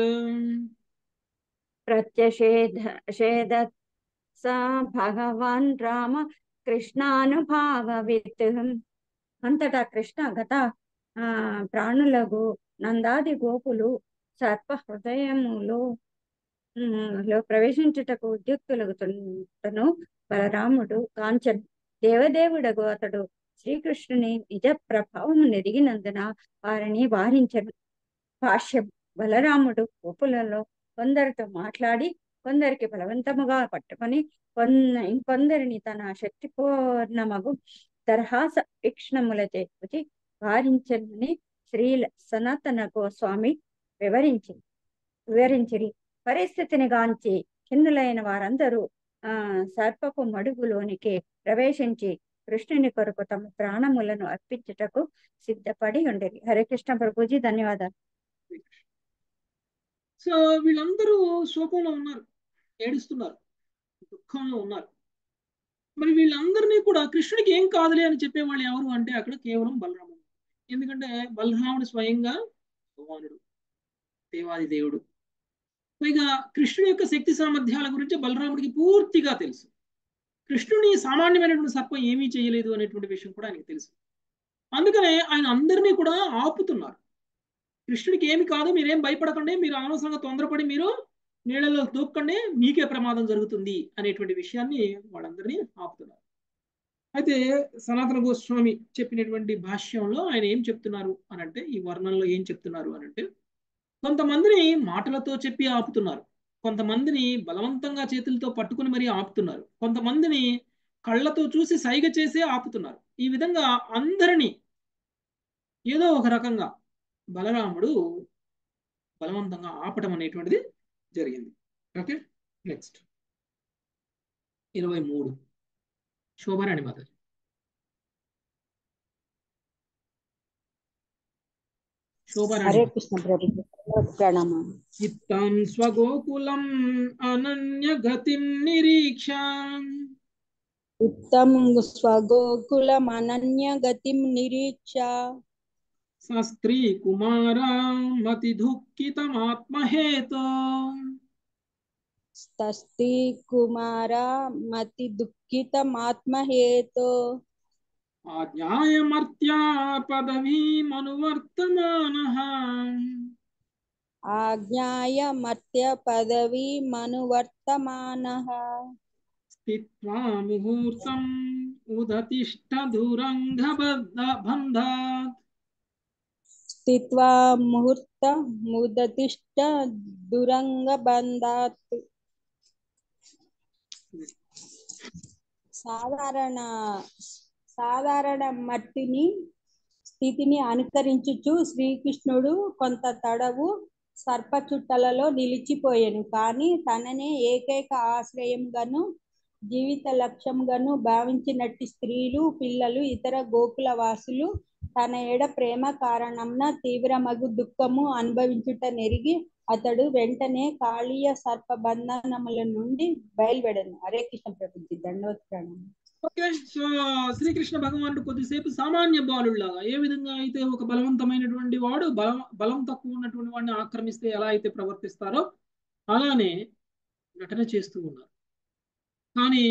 ప్రత్యషేధత్ స భగవాన్ రామ కృష్ణానుభావవిత్. అంతటా కృష్ణ గత ప్రాణులకు నందాది గోపులు సర్ప హృదయములో ప్రవేశించుటకు ఉద్యుక్తులగుతును. బలరాముడు కాంచన్ దేవదేవుడగు అతడు శ్రీకృష్ణుని నిజ ప్రభావం నెరిగినందున వారిని వారించను. భాష్యం. బలరాముడు గోపులలో కొందరితో మాట్లాడి కొందరికి బలవంతముగా పట్టుకొని ఇంకొందరిని తన శక్తిపూర్ణమగు దర్హాస వీక్షణములచే వారించని శ్రీ సనాతన గోస్వామి వివరించిరి. పరిస్థితిని గాంచి ఖిన్నులైన వారందరూ సర్పపు మడుగులోనికి ప్రవేశించి కృష్ణుని కొరకు తమ ప్రాణములను అర్పించుటకు సిద్ధపడి ఉండేది. హరే కృష్ణ ప్రభుజీ, ధన్యవాదాలు. సో వీళ్ళందరూ శోకంలో ఉన్నారు, ఏడుస్తున్నారు, దుఃఖంలో ఉన్నారు. మరి వీళ్ళందరినీ కూడా కృష్ణుడికి ఏం కాదులే అని చెప్పేవాళ్ళు ఎవరు అంటే అక్కడ కేవలం బలరాముడు. ఎందుకంటే బలరాముడు స్వయంగా భగవానుడు, దేవాది దేవుడు. పైగా కృష్ణుడి యొక్క శక్తి సామర్థ్యాల గురించి బలరాముడికి పూర్తిగా తెలుసు. కృష్ణుని సామాన్యమైనటువంటి సర్పం ఏమీ చేయలేదు అనేటువంటి విషయం కూడా ఆయనకు తెలుసు. అందుకనే ఆయన అందరినీ కూడా ఆపుతున్నారు. కృష్ణుడికి ఏమి కాదు, మీరేం భయపడకండి, మీరు అనవసరంగా తొందరపడి మీరు నీళ్ళలో దూక్కండి, మీకే ప్రమాదం జరుగుతుంది అనేటువంటి విషయాన్ని వాళ్ళందరినీ ఆపుతున్నారు. అయితే సనాతన గోస్వామి చెప్పినటువంటి భాష్యంలో ఆయన ఏం చెప్తున్నారు అనంటే, ఈ వర్ణంలో ఏం చెప్తున్నారు అనంటే, కొంతమందిని మాటలతో చెప్పి ఆపుతున్నారు, కొంతమందిని బలవంతంగా చేతులతో పట్టుకుని మరీ ఆపుతున్నారు, కొంతమందిని కళ్ళతో చూసి సైగ చేసే ఆపుతున్నారు. ఈ విధంగా అందరినీ ఏదో ఒక రకంగా బలరాముడు బలవంతంగా ఆపటం అనేటువంటిది జరిగింది. ఓకే, నెక్స్ట్ 23 శోభారాణి మాత. హరే కృష్ణ ప్రభు, ప్రణామం. చిత్తం స్వగోకులం అనన్య గతిం నిరీక్ష. ఉత్తమం స్వగోకులం అనన్య గతిం నిరీక్ష. స్త్రీ కుమారా మతి దుఃఖితమాత్మహేతో. స్త్రీ కుమారా మతి దుఃఖితమాత్మహేతో. ఆజ్ఞాయమర్త్యా పదవీమనువర్తమానః. ఆజ్ఞాయమర్త్య పదవీమనువర్తమానః. స్థిత్వా ముహూర్తం ఉదతిష్ట దురంగబంధాత్. స్థిత్వా ముహూర్తముదతిష్ట దురంగబంధాత్. సాధారణ మట్టిని స్థితిని అనుకరించుచు శ్రీకృష్ణుడు కొంత తడవు సర్ప చుట్టలలో నిలిచిపోయాను. కానీ తననే ఏకైక ఆశ్రయంగాను జీవిత లక్ష్యంగాను భావించినట్టి స్త్రీలు, పిల్లలు, ఇతర గోకుల వాసులు తన ఎడ ప్రేమ కారణంన తీవ్రమగు దుఃఖము అనుభవించుట నెరిగి అతడు వెంటనే కాళీయ సర్ప బంధనముల నుండి బయలువెడను. హరే కృష్ణ ప్రభుజీ, దండవత్ప్రణామం. ఓకే, సో శ్రీకృష్ణ భగవానుడు కొద్దిసేపు సామాన్య బాలుళ్లాగా, ఏ విధంగా అయితే ఒక బలవంతమైనటువంటి వాడు బలం తక్కువ ఉన్నటువంటి వాడిని ఆక్రమిస్తే ఎలా అయితే ప్రవర్తిస్తారో అలానే నటన చేస్తూ ఉన్నారు. కానీ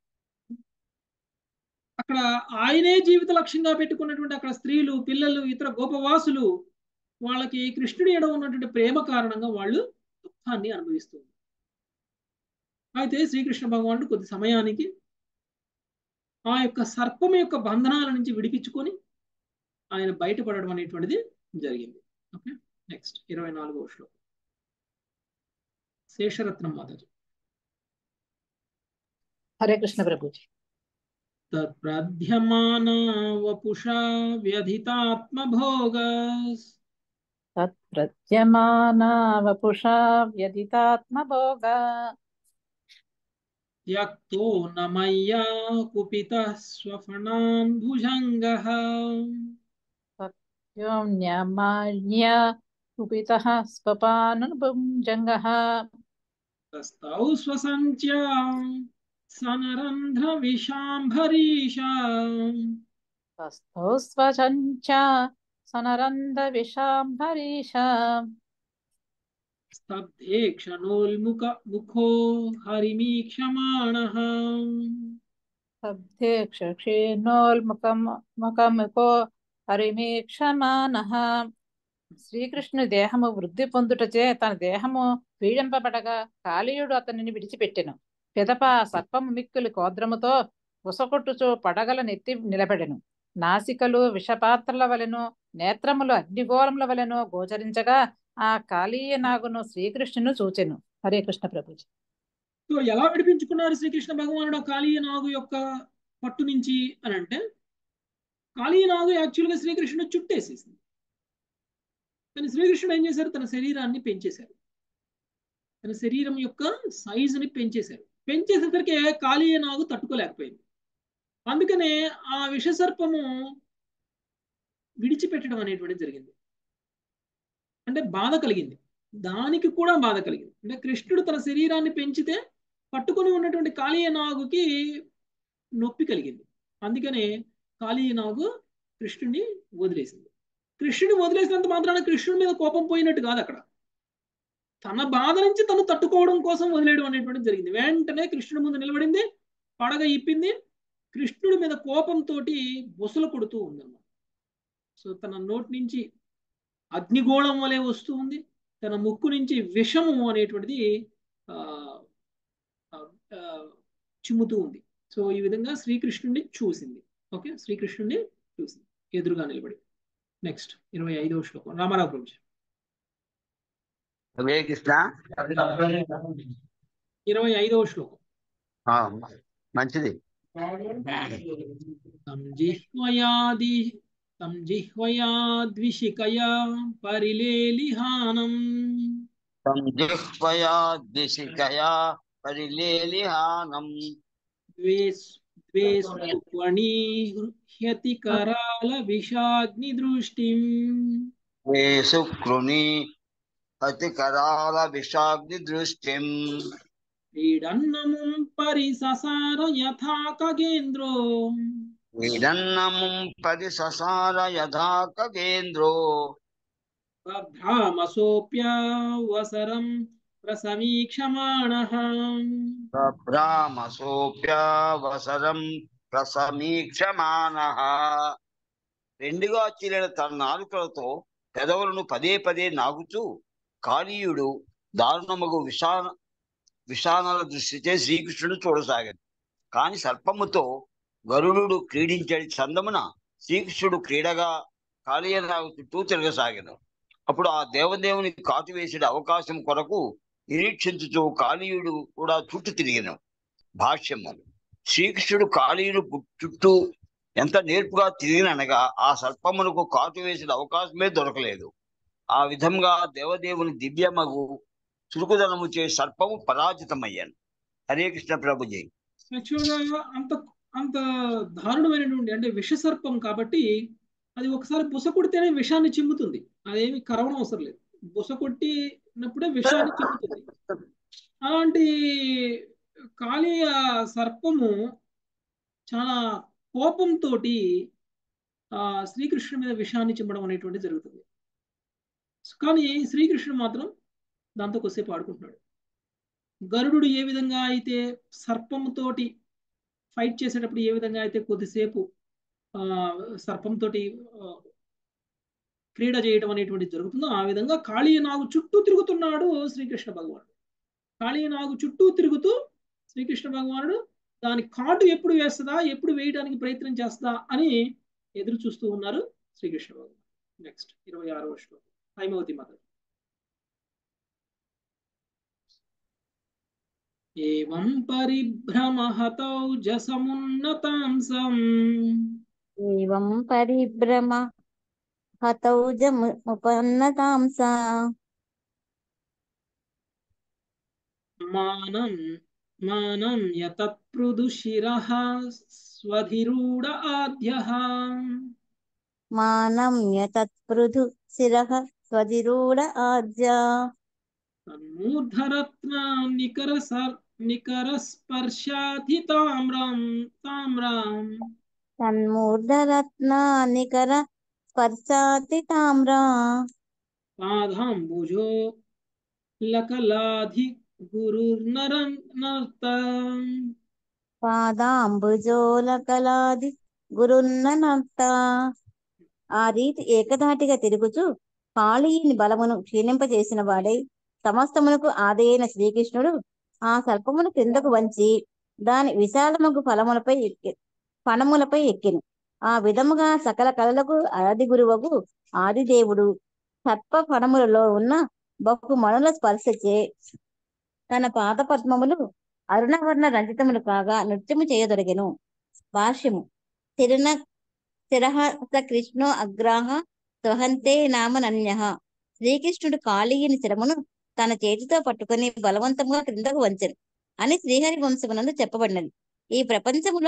అక్కడ ఆయనే జీవిత లక్ష్యంగా పెట్టుకున్నటువంటి అక్కడ స్త్రీలు, పిల్లలు, ఇతర గోపవాసులు, వాళ్ళకి కృష్ణుడి ఎడ ఉన్నటువంటి ప్రేమ కారణంగా వాళ్ళు దుఃఖాన్ని అనుభవిస్తుంది. అయితే శ్రీకృష్ణ భగవానుడు కొద్ది సమయానికి ఆ యొక్క సర్పం యొక్క బంధనాల నుంచి విడిపించుకొని ఆయన బయటపడడం అనేటువంటిది జరిగింది. ఓకే, నెక్స్ట్ 24వ శ్లోకం. శేషరత్నం మాతాజీ. హరే కృష్ణ ప్రభుజీ. తత్ప్రధ్యమానా వపుషా వ్యధితాత్మభోగస్ తత్ప్రద్యమానా వపుషా వ్యధితాత్మభోగ త్యక్తో న మయ్యా కుపితః స్వఫణాన్ భుజంగః సత్యోన్యమాన్య కుపితః స్వపానుభుజంగః తస్తౌ స్వసంచ్యాం సనరంధ్ర విశాంభరీషా తస్థౌ స్వచంచ సనరంద విశాంభరీష స్తబ్ధే క్షణోల్ముఖ ముఖో హరిమీక్షమాణః స్తబ్ధే క్షీణోల్ముఖముఖో హరిమీక్షమానః. శ్రీకృష్ణుని దేహము వృద్ధి పొందుటచే తన దేహము పీడింపబడగా కాళీయుడు అతనిని విడిచిపెట్టెను. పిదప సర్పము మిక్కులు కోద్రముతో ఉసకొట్టుచు పడగల నెత్తి నిలబెడెను. నాసికలు విషపాత్రల వలెను, నేత్రములు అగ్నిగోళముల వలెను గోచరించగా ఆ కాళీయ నాగును శ్రీకృష్ణును చూచెను. హరే కృష్ణ ప్రభుజీ. సో ఎలా విడిపించుకున్నారు శ్రీకృష్ణ భగవానుడు ఆ కాళీయ నాగు యొక్క పట్టు నుంచి అని అంటే, కాళీయ నాగు యాక్చువల్గా శ్రీకృష్ణుడు చుట్టేసేసింది. కానీ శ్రీకృష్ణుడు ఏం చేశారు, తన శరీరాన్ని పెంచేశారు. తన శరీరం యొక్క సైజుని పెంచేశారు. పెంచేసేసరికి కాళీయ నాగు తట్టుకోలేకపోయింది. అందుకనే ఆ విషసర్పము విడిచిపెట్టడం అనేటువంటిది జరిగింది. అంటే బాధ కలిగింది, దానికి కూడా బాధ కలిగింది. అంటే కృష్ణుడు తన శరీరాన్ని పెంచితే పట్టుకొని ఉన్నటువంటి కాళీయ నాగుకి నొప్పి కలిగింది. అందుకనే కాళీయ నాగు కృష్ణుడిని వదిలేసింది. కృష్ణుడిని వదిలేసినంత మాత్రాన కృష్ణుడి మీద కోపం పోయినట్టు కాదు. అక్కడ తన బాధ నుంచి తను తట్టుకోవడం కోసం వదిలేయడం అనేటువంటిది జరిగింది. వెంటనే కృష్ణుడి ముందు నిలబడింది, పడగ ఇప్పింది, కృష్ణుడి మీద కోపంతో బొసలు కొడుతూ ఉందన్నమాట. సో తన నోటి నుంచి అగ్నిగోళం వలె వస్తూ ఉంది, తన ముక్కు నుంచి విషము అనేటువంటిది చిమ్ముతూ ఉంది. సో ఈ విధంగా శ్రీకృష్ణుడిని చూసింది. ఓకే, శ్రీకృష్ణుడిని చూసింది ఎదురుగా నిలబడి. నెక్స్ట్ 25వ శ్లోకం. రామారావు ప్రభుజీ. హరే కృష్ణ. 25వ శ్లోకం. మంచిది. సంజిహ్వయాద్విషికయా పరిలేలిహానం ద్వేసుక్వణీహ్యతి కరాల విషాగ్ని దృష్టిం క్రీడన్నముం పరిససార యథా ఖగేంద్రో బభ్రామసోప్యవసరం ప్రసమీక్షమాణః. రెండుగా చీలిన తన నాలుకలతో పెదవులను పదే పదే నాగుచూ కాళీయుడు దారుణమగు విషానాల దృష్టిచే శ్రీకృష్ణుడు చూడసాగాడు. కాని సర్పముతో గరుడు క్రీడించడి చందమున శ్రీకృష్ణుడు క్రీడగా కాళీయ నాగు చుట్టూ తిరగసాగాడు. అప్పుడు ఆ దేవదేవుని కాటు వేసే అవకాశం కొరకు నిరీక్షించుచు కాళీయుడు కూడా చుట్టూ తిరిగిన. భాష్యము: శ్రీకృష్ణుడు కాళీయుడు చుట్టూ ఎంత నేర్పుగా తిరిగిననగా ఆ సర్పమునకు కాటు వేసిన అవకాశమే దొరకలేదు. ఆ విధంగా దేవదేవుని దివ్యమగు చురుకుదనము చే సర్పము పరాజితమయ్యాను. హరే కృష్ణ ప్రభుజీ. యాక్చువల్గా అంత దారుణమైనటువంటి అంటే విషసర్పం కాబట్టి అది ఒకసారి బుస కొడితేనే విషాన్ని చిమ్ముతుంది, అదేమి కరవడం అవసరం లేదు, బుస కొట్టినప్పుడే విషాన్ని చిమ్ముతుంది. అలాంటి కాళీయ సర్పము చాలా కోపంతో శ్రీకృష్ణుడి మీద విషాన్ని చిమ్మడం అనేటువంటి జరుగుతుంది. కానీ శ్రీకృష్ణుడు మాత్రం దాంతో కొద్దిసేపు ఆడుకుంటున్నాడు. గరుడు ఏ విధంగా అయితే సర్పంతోటి ఫైట్ చేసేటప్పుడు ఏ విధంగా అయితే కొద్దిసేపు సర్పంతో క్రీడ చేయడం అనేటువంటి జరుగుతుందో, ఆ విధంగా కాళీయ నాగు చుట్టూ తిరుగుతున్నాడు శ్రీకృష్ణ భగవానుడు. కాళీయ నాగు చుట్టూ తిరుగుతూ శ్రీకృష్ణ భగవానుడు దాని కాటు ఎప్పుడు వేస్తుందా, ఎప్పుడు వేయడానికి ప్రయత్నం చేస్తుందా అని ఎదురు చూస్తూ ఉన్నారు శ్రీకృష్ణ భగవానుడు. నెక్స్ట్ 26వ శ్లోకం హైమవతి మాత. ఏవం పరిభ్రమహతౌ జసమున్నతాంసం ఏవం పరిభ్రమ హతౌ జముపన్నతాంస మానం మానం యతత్పృదు శిరః స్వధిరూఢ ఆద్యః మానం యతత్పృథు శిరః స్వధిరూఢ ఆద్య తన్మూర్ధరత్న నికరస్పర్శాధి తామ్రం తన్మూర్ధరత్న నికర స్పర్శాతి తామ్ర పాదాంబుజో లకలాధి గురుర్నరనర్త పాదాంబుజోలకలాది గురున్ననర్త. ఆ రీతి ఏకధాటిగా తిరుగుచు కాళీయుని బలమును క్షీణింపజేసిన వాడై సమస్తమునకు ఆదైన శ్రీకృష్ణుడు ఆ సర్పమును క్రిందకు వంచి దాని విశాలమగు ఫణములపై ఎక్కెను. ఆ విధముగా సకల కళలకు ఆది గురువగు ఆదిదేవుడు సర్ప ఫణములలో ఉన్న బహుమణుల స్పర్శచే తన పాద పద్మములు అరుణవర్ణ రంజితములు కాగా నృత్యము చేయదొరిగెను. భాష్యము. శిరహస కృష్ణో అగ్రాహ స్వహంతే నామనన్యః. శ్రీకృష్ణుడు కాళీయుని శిరమును తన చేతితో పట్టుకుని బలవంతంగా క్రిందకు వంచెను అని శ్రీహరి వంశమునందు చెప్పబడినది. ఈ ప్రపంచములో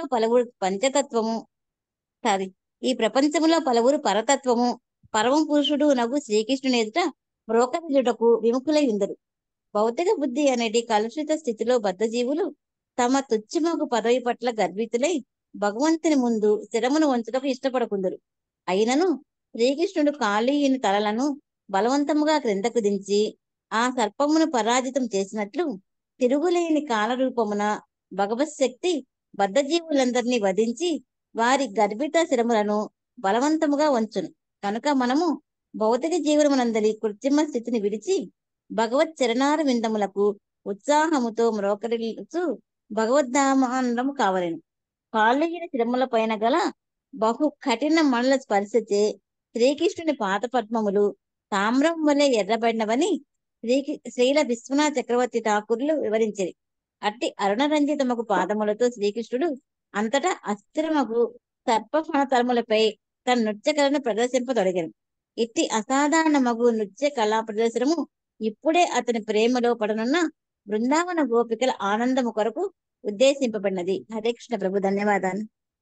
పలువురు పరతత్వము పరమ పురుషుడు నగు శ్రీకృష్ణుని ఎదుట మ్రోకరించుటకు విముఖులై ఉందరు. భౌతిక బుద్ధి అనేది కలుషిత స్థితిలో బద్ధజీవులు తమ తుచ్చమగు పదవి పట్ల గర్వితులై భగవంతుని ముందు శిరమును వంచుటకు ఇష్టపడకుందరు. అయినను శ్రీకృష్ణుడు కాళీయుని తలలను బలవంతముగా క్రిందకు దించి ఆ సర్పమును పరాజితం చేసినట్లు తిరుగులేని కాలరూపమున భగవత్ శక్తి బద్ధజీవులందరినీ వధించి వారి గర్భిత శిరములను బలవంతముగా వంచును. కనుక మనము భౌతిక జీవనమునందరి కృత్రిమ స్థితిని విడిచి భగవత్ చరణార విందములకు ఉత్సాహముతో మ్రోకరిల్లుచు భగవద్ధామానందము కావలెను. కాళీయుని శిరముల పైన గల బహు కఠిన మణుల స్పర్శచే శ్రీకృష్ణుని పాద పద్మములు తామ్రం వలె ఎర్రబడినవని శ్రీల విశ్వనాథ చక్రవర్తి ఠాకూర్లు వివరించిరి. అట్టి అరుణరంజితమగు పాదములతో శ్రీకృష్ణుడు అంతటా అస్థిరమగు సర్పఫణ తలములపై తన నృత్య కళను ప్రదర్శింపతొడగను. ఇట్టి అసాధారణమగు నృత్య కళా ప్రదర్శనము ఇప్పుడే అతని ప్రేమలో పడనున్న బృందావన గోపికల ఆనందము కొరకు ఉద్దేశింపబడినది. హరే కృష్ణ ప్రభు. ధన్యవాదాలు.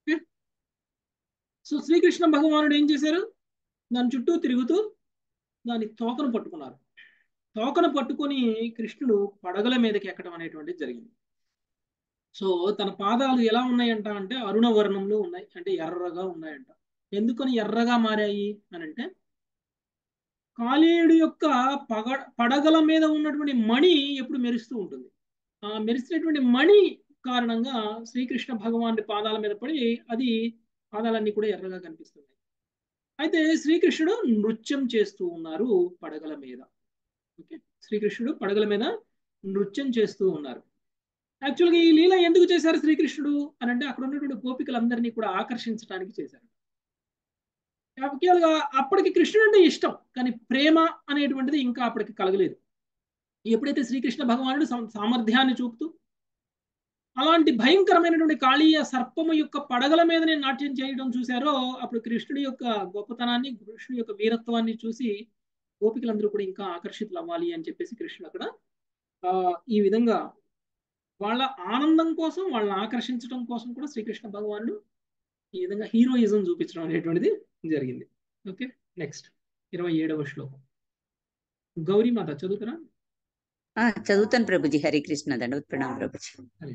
సో శ్రీకృష్ణ భగవానుడు ఏం చేశారు, దాని చుట్టూ తిరుగుతూ దాని తోకను పట్టుకున్నారు. తోకను పట్టుకొని కృష్ణుడు పడగల మీదకి ఎక్కడం అనేటువంటిది జరిగింది. సో తన పాదాలు ఎలా ఉన్నాయంట అంటే అరుణ వర్ణంలో ఉన్నాయి, అంటే ఎర్రగా ఉన్నాయంట. ఎందుకని ఎర్రగా మారాయి అని అంటే కాళీయుడి యొక్క పడగల మీద ఉన్నటువంటి మణి ఎప్పుడు మెరుస్తూ ఉంటుంది. ఆ మెరిసినటువంటి మణి కారణంగా శ్రీకృష్ణ భగవానుడి పాదాల మీద పడి అది పాదాలన్నీ కూడా ఎర్రగా కనిపిస్తున్నాయి. అయితే శ్రీకృష్ణుడు నృత్యం చేస్తూ ఉన్నారు పడగల మీద. ఓకే, శ్రీకృష్ణుడు పడగల మీద నృత్యం చేస్తూ ఉన్నారు. యాక్చువల్గా ఈ లీల ఎందుకు చేశారు శ్రీకృష్ణుడు అని అంటే అక్కడ ఉన్నటువంటి గోపికలందరినీ కూడా ఆకర్షించడానికి చేశారు. ముఖ్యంగా అప్పటికి కృష్ణుడు అంటే ఇష్టం, కానీ ప్రేమ అనేటువంటిది ఇంకా అప్పటికి కలగలేదు. ఎప్పుడైతే శ్రీకృష్ణ భగవానుడు సామర్థ్యాన్ని చూపుతూ అలాంటి భయంకరమైనటువంటి కాళీయ సర్పము యొక్క పడగల మీదనే నాట్యం చేయడం చూశారో అప్పుడు కృష్ణుడి యొక్క గొప్పతనాన్ని, కృష్ణుడి యొక్క వీరత్వాన్ని చూసి గోపికలందరూ కూడా ఇంకా ఆకర్షితులు అవ్వాలి అని చెప్పేసి కృష్ణుడు అక్కడ ఈ విధంగా వాళ్ళ ఆనందం కోసం, వాళ్ళని ఆకర్షించడం కోసం కూడా శ్రీకృష్ణ భగవానుడు ఈ విధంగా హీరోయిజం చూపించడం అనేటువంటిది జరిగింది. ఓకే, నెక్స్ట్ 27వ శ్లోకం. గౌరీమాత చదువుతారా? చదువుతాను ప్రభుజీ. హరే కృష్ణ. దండవత్ ప్రణామం ప్రభుజీ.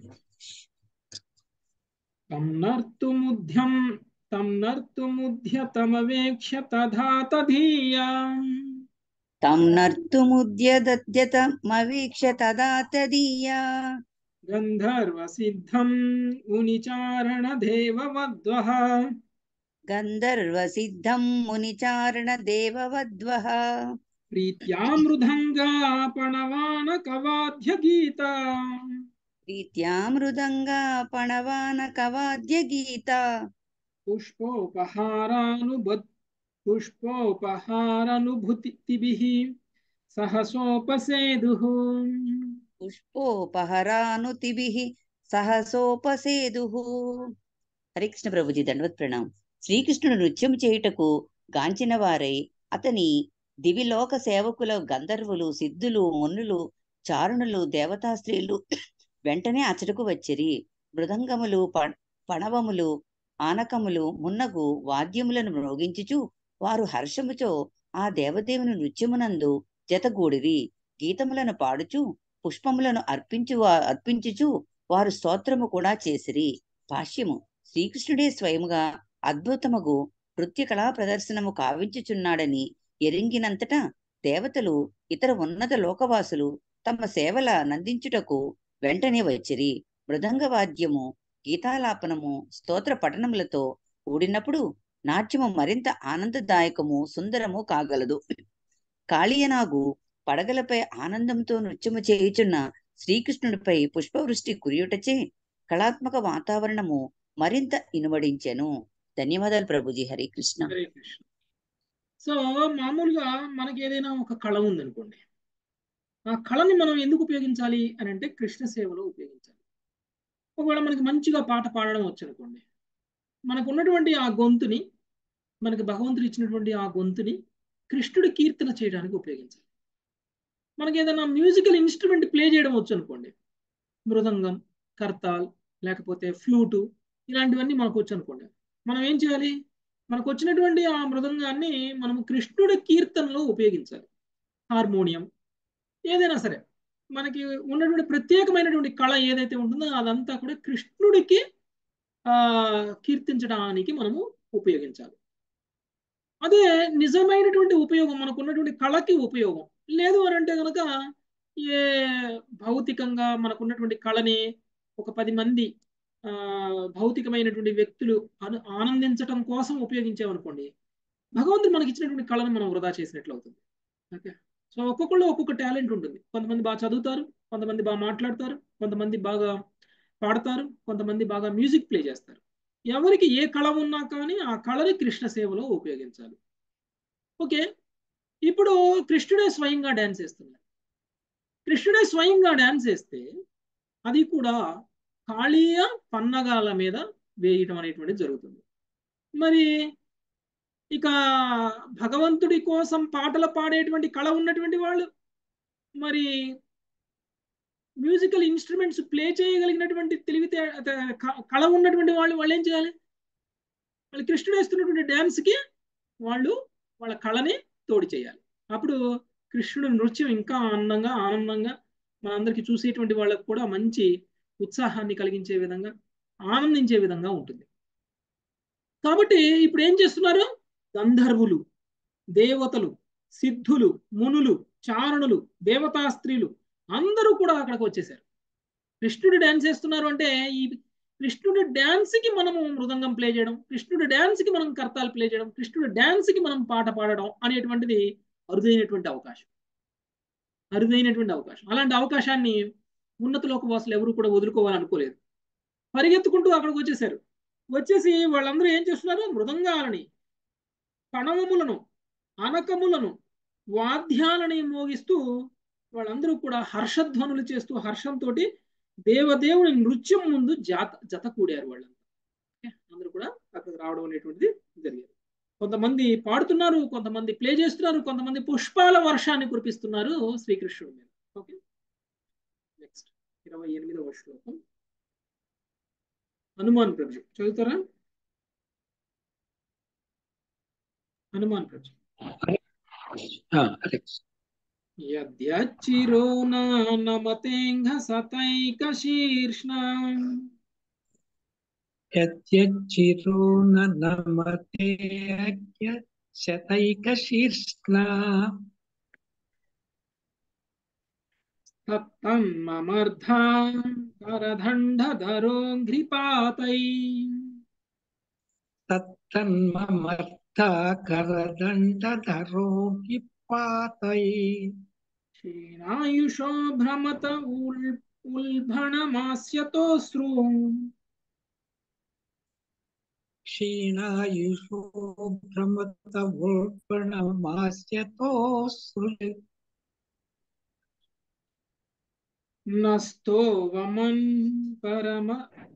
తం నర్తుముధ్య తమవేక్ష్య తథా తధీయా నర్తుముద్యతమవీక్ష్య తదా తదీయా గంధర్వ సిద్ధం మునిచారణ దేవవద్వః మునిచారణ దేవవద్వః ప్రీత్యా మృదంగా పణవాన కవాద్య గీత పుష్పోపహారానుభూతిభిః సహసోపసేదుః. హరే కృష్ణ ప్రభుజీ. దండవత్ ప్రణామం. శ్రీకృష్ణుడు నృత్యం చేయుటకు గాంచిన వారై అతని దివిలోక సేవకుల గంధర్వులు, సిద్ధులు, మునులు, చారుణులు, దేవతా స్త్రీలు వెంటనే అచ్చటకు వచ్చిరి. మృదంగములు, పణవములు, ఆనకములు మున్నగు వాద్యములను మ్రోగించుచు వారు హర్షముతో ఆ దేవదేవుని నృత్యమునందు జతగూడిరి. గీతములను పాడుచు పుష్పములను అర్పించుచు వారు స్తోత్రము కూడా చేసిరి. భాష్యము: శ్రీకృష్ణుడే స్వయముగా అద్భుతముగు నృత్య కళా ప్రదర్శనము కావించుచున్నాడని ఎరింగినంతటా దేవతలు, ఇతర ఉన్నత లోకవాసులు తమ సేవల నందించుటకు వెంటనే వచ్చిరి. మృదంగ వాద్యము, గీతాలాపనము, స్తోత్ర పఠనములతో కూడినప్పుడు నాట్యము మరింత ఆనందదాయకము, సుందరము కాగలదు. కాళీయనాగు పడగలపై ఆనందంతో నృత్యము చేయుచున్న శ్రీకృష్ణుడిపై పుష్పవృష్టి కురియుటచే కళాత్మక వాతావరణము మరింత ఇనుమడించెను. ధన్యవాదాలు ప్రభుజీ. హరే కృష్ణ. సో మామూలుగా మనకి ఏదైనా ఒక కళ ఉందనుకోండి, ఆ కళని మనం ఎందుకు ఉపయోగించాలి అని అంటే కృష్ణ సేవలో ఉపయోగించాలి. ఒకవేళ మనకి మంచిగా పాట పాడడం వచ్చనుకోండి, మనకు ఉన్నటువంటి ఆ గొంతుని, మనకి భగవంతుడు ఇచ్చినటువంటి ఆ గొంతుని కృష్ణుడి కీర్తన చేయడానికి ఉపయోగించాలి. మనకి ఏదైనా మ్యూజికల్ ఇన్స్ట్రుమెంట్ ప్లే చేయడం వచ్చు అనుకోండి, మృదంగం, కర్తాల్, లేకపోతే ఫ్లూటు, ఇలాంటివన్నీ మనకు వచ్చు అనుకోండి, మనం ఏం చేయాలి? మనకు వచ్చినటువంటి ఆ మృదంగాన్ని మనం కృష్ణుడి కీర్తనలో ఉపయోగించాలి. హార్మోనియం, ఏదైనా సరే మనకి ఉన్నటువంటి ప్రత్యేకమైనటువంటి కళ ఏదైతే ఉంటుందో అదంతా కూడా కృష్ణుడికి కీర్తించడానికి మనము ఉపయోగించాలి. అదే నిజమైనటువంటి ఉపయోగం, మనకు ఉన్నటువంటి కళకి ఉపయోగం. లేదు అని అంటే కనుక ఏ భౌతికంగా మనకున్నటువంటి కళని ఒక 10 మంది భౌతికమైనటువంటి వ్యక్తులు ఆనందించటం కోసం ఉపయోగించామనుకోండి, భగవంతుడు మనకి ఇచ్చినటువంటి కళను మనం వృధా చేసినట్లు అవుతుంది. ఓకే, సో ఒక్కొక్కళ్ళు ఒక్కొక్క టాలెంట్ ఉంటుంది. కొంతమంది బాగా చదువుతారు, కొంతమంది బాగా మాట్లాడతారు, కొంతమంది బాగా పాడతారు, కొంతమంది బాగా మ్యూజిక్ ప్లే చేస్తారు. ఎవరికి ఏ కళ ఉన్నా కానీ ఆ కళని కృష్ణ సేవలో ఉపయోగించాలి. ఓకే, ఇప్పుడు కృష్ణుడే స్వయంగా డ్యాన్స్ చేస్తున్నారు. కృష్ణుడే స్వయంగా డ్యాన్స్ చేస్తే అది కూడా కాళీయ పన్నగాల మీద వేయటం అనేటువంటిది జరుగుతుంది. మరి ఇక భగవంతుడి కోసం పాటలు పాడేటువంటి కళ ఉన్నటువంటి వాళ్ళు, మరి మ్యూజికల్ ఇన్స్ట్రుమెంట్స్ ప్లే చేయగలిగినటువంటి తెలివితే కళ ఉన్నటువంటి వాళ్ళు ఏం చేయాలి? వాళ్ళు కృష్ణుడు వేస్తున్నటువంటి డ్యాన్స్కి వాళ్ళ కళని తోడు చేయాలి. అప్పుడు కృష్ణుడు నృత్యం ఇంకా ఆనందంగా మనందరికి చూసేటువంటి వాళ్ళకు కూడా మంచి ఉత్సాహాన్ని కలిగించే విధంగా, ఆనందించే విధంగా ఉంటుంది. కాబట్టి ఇప్పుడు ఏం చేస్తున్నారు? గంధర్వులు, దేవతలు, సిద్ధులు, మునులు, చారణులు, దేవతా స్త్రీలు అందరూ కూడా అక్కడికి వచ్చేసారు. కృష్ణుడు డ్యాన్స్ చేస్తున్నారు అంటే ఈ కృష్ణుడి డ్యాన్స్కి మనము మృదంగం ప్లే చేయడం, కృష్ణుడి డ్యాన్స్కి మనం కర్తాలు ప్లే చేయడం, కృష్ణుడి డ్యాన్స్కి మనం పాట పాడడం అనేటువంటిది అరుదైనటువంటి అవకాశం. అలాంటి అవకాశాన్ని ఉన్నత లోకవాసులు ఎవరు కూడా వదులుకోవాలనుకోలేదు. పరిగెత్తుకుంటూ అక్కడికి వచ్చేసారు. వచ్చేసి వాళ్ళందరూ ఏం చేస్తున్నారు? మృదంగాలని, పణవములను, అనకములను, వాద్యాలని మోగిస్తూ వాళ్ళందరూ కూడా హర్షధ్వనులు చేస్తూ హర్షంతో దేవదేవుని నృత్యం ముందు జత కూడారు. వాళ్ళంతా అందరూ కూడా అక్కడికి రావడం అనేటువంటిది జరిగింది. కొంతమంది పాడుతున్నారు, కొంతమంది ప్లే చేస్తున్నారు, కొంతమంది పుష్పాల వర్షాన్ని కురిపిస్తున్నారు శ్రీకృష్ణుడి మీద. ఓకే, నెక్స్ట్ 28వ శ్లోకం. హనుమాన్ ప్రభు చదువుతారా? హనుమాన్ ప్రభు. హరే యద్యచ్చిరో నమతేంఘ సతైక శీర్ష్ణ యత్యచ్చిరో నమతే శతైక శీర్ష్ణ తత్తం మమర్ధా కరదండధరోఘ్రిపాతై తత్తన్మమర్థ కరదండధరోగి పాతై క్షీణాయుషో భ్రమత ఉల్భణమాస్యతోశ్రు క్షీణాయుషో భ్రమత ఉల్బణమాస్యతోశ్రు నస్తో వమన్ పరమ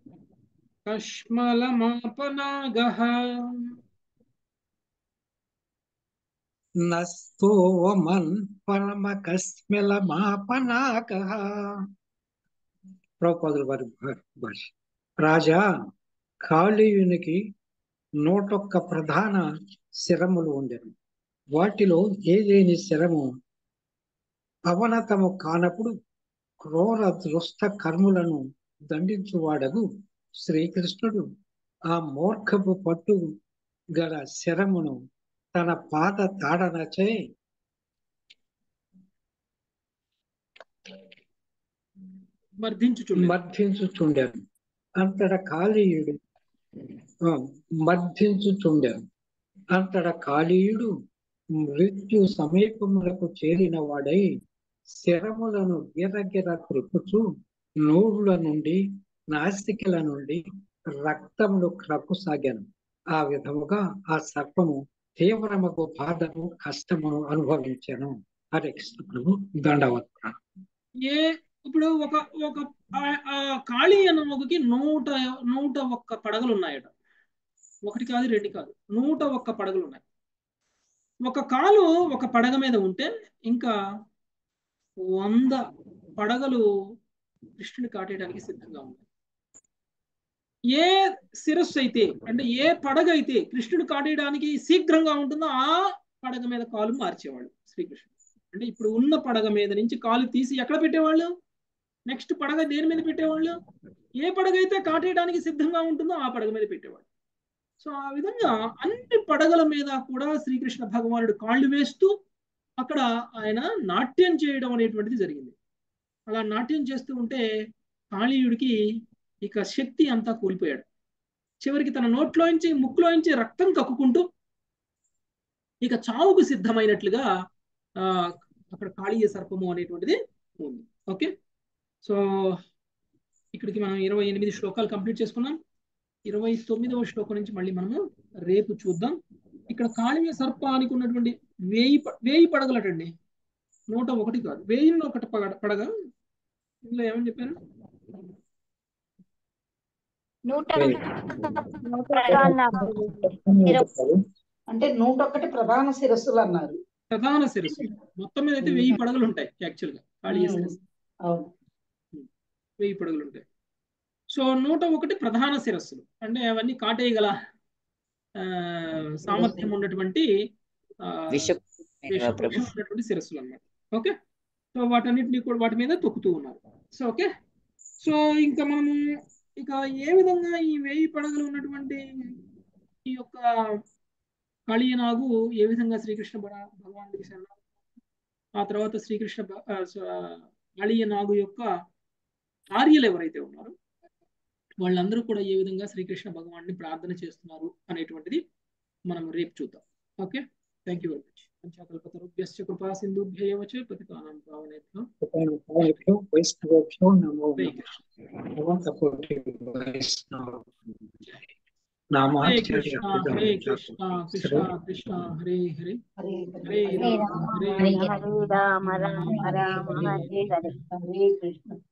కష్మలమాపనాగః నస్తోమన్ పరమకస్మిలమాపనాకః. ప్రభుపాదుల వారి భాష. రాజా, కాళీయునికి 101 ప్రధాన శరములు ఉండెను. వాటిలో ఏదేని శరము అవనతము కానప్పుడు క్రూర దృష్ట కర్ములను దండించువాడగు శ్రీకృష్ణుడు ఆ మూర్ఖపు పట్టు గల శరమును తన పాద తాడనచే మర్ధించుచుండెను. అంతట కాళీయుడు మృత్యు సమీపములకు చేరిన వాడై శరములను గిరగిర త్రిప్పుచు నోరుల నుండి నాసికల నుండి రక్తములు క్రక్కుసాగాను. ఆ విధముగా ఆ సర్పము తీవ్రమగు బాధను కష్టమును అనుభవించాను. హరే కృష్ణ ప్రభు. దండవత్. ఇప్పుడు ఒక ఒక కాళీ అన్నకి 101 పడగలు ఉన్నాయట. 1 కాదు 2 కాదు, 101 పడగలు ఉన్నాయి. ఒక కాలు ఒక పడగ మీద ఉంటే ఇంకా 100 పడగలు కృష్ణుని కాటేయడానికి సిద్ధంగా ఉన్నాయి. ఏ శిరస్సు అయితే, అంటే ఏ పడగ అయితే కృష్ణుడు కాటేయడానికి శీఘ్రంగా ఉంటుందో ఆ పడగ మీద కాలు మార్చేవాళ్ళు శ్రీకృష్ణుడు. అంటే ఇప్పుడు ఉన్న పడగ మీద నుంచి కాలు తీసి ఎక్కడ పెట్టేవాళ్ళు, నెక్స్ట్ పడగ దేని మీద పెట్టేవాళ్ళు, ఏ పడగ అయితే కాటేయడానికి సిద్ధంగా ఉంటుందో ఆ పడగ మీద పెట్టేవాళ్ళు. సో ఆ విధంగా అన్ని పడగల మీద కూడా శ్రీకృష్ణ భగవానుడు కాళ్ళు వేస్తూ అక్కడ ఆయన నాట్యం చేయడం అనేటువంటిది జరిగింది. అలా నాట్యం చేస్తూ ఉంటే కాళీయుడికి ఇక శక్తి అంతా కోల్పోయాడు. చివరికి తన నోట్లోంచి ముక్కులోంచి రక్తం కక్కుకుంటూ ఇక చావుకు సిద్ధమైనట్లుగా అక్కడ కాళీయ సర్పము అనేటువంటిది ఉంది. ఓకే, సో ఇక్కడికి మనం 28 శ్లోకాలు కంప్లీట్ చేసుకున్నాం. 29వ శ్లోకం నుంచి మళ్ళీ మనము రేపు చూద్దాం. ఇక్కడ కాళీయ సర్పానికి ఉన్నటువంటి 1000 పడగలటండి, 101 కాదు, 1001 పడగ. ఇందులో ఏమని చెప్పారు, అంటే 101 ప్రధాన శిరస్సులు అన్నారు. ప్రధాన శిరస్సు మొత్తం మీద అయితే 1000 పడగలు ఉంటాయి. యాక్చువల్ గా కాళీయ శిరస్సు 1000 పడగలు ఉంటాయి. సో 101 ప్రధాన శిరస్సులు అంటే అవన్నీ కాటేయగల సామర్థ్యం ఉన్నటువంటి ఉన్నటువంటి శిరస్సులు అన్నమాట. ఓకే, సో వాటన్నిటిని కూడా వాటి మీద తొక్కుతూ ఉన్నారు. సో ఓకే, సో ఇంకా మనము ఇక ఏ విధంగా ఈ 1000 పడగలు ఉన్నటువంటి ఈ యొక్క కాళీయ నాగు ఏ విధంగా శ్రీకృష్ణ భగవానుడికి శరణాగతి, ఆ తర్వాత శ్రీకృష్ణ కాళీయ నాగు యొక్క భార్యలు ఎవరైతే ఉన్నారో వాళ్ళందరూ కూడా ఏ విధంగా శ్రీకృష్ణ భగవాన్ని ప్రార్థన చేస్తున్నారు అనేటువంటిది మనం రేపు చూద్దాం. Okay, thank you very much. పంచాకల్పతరుభ్యశ్చ కృపా సింధుభ్యైవ చ పతితానాం పావనేభ్యో వైష్ణవేభ్యో నమో నమః. హరే కృష్ణ హరే కృష్ణ కృష్ణ కృష్ణ హరే హరే హరే రామ హరే హరే రామ రామ రామ హరే హరే. హరే కృష్ణ.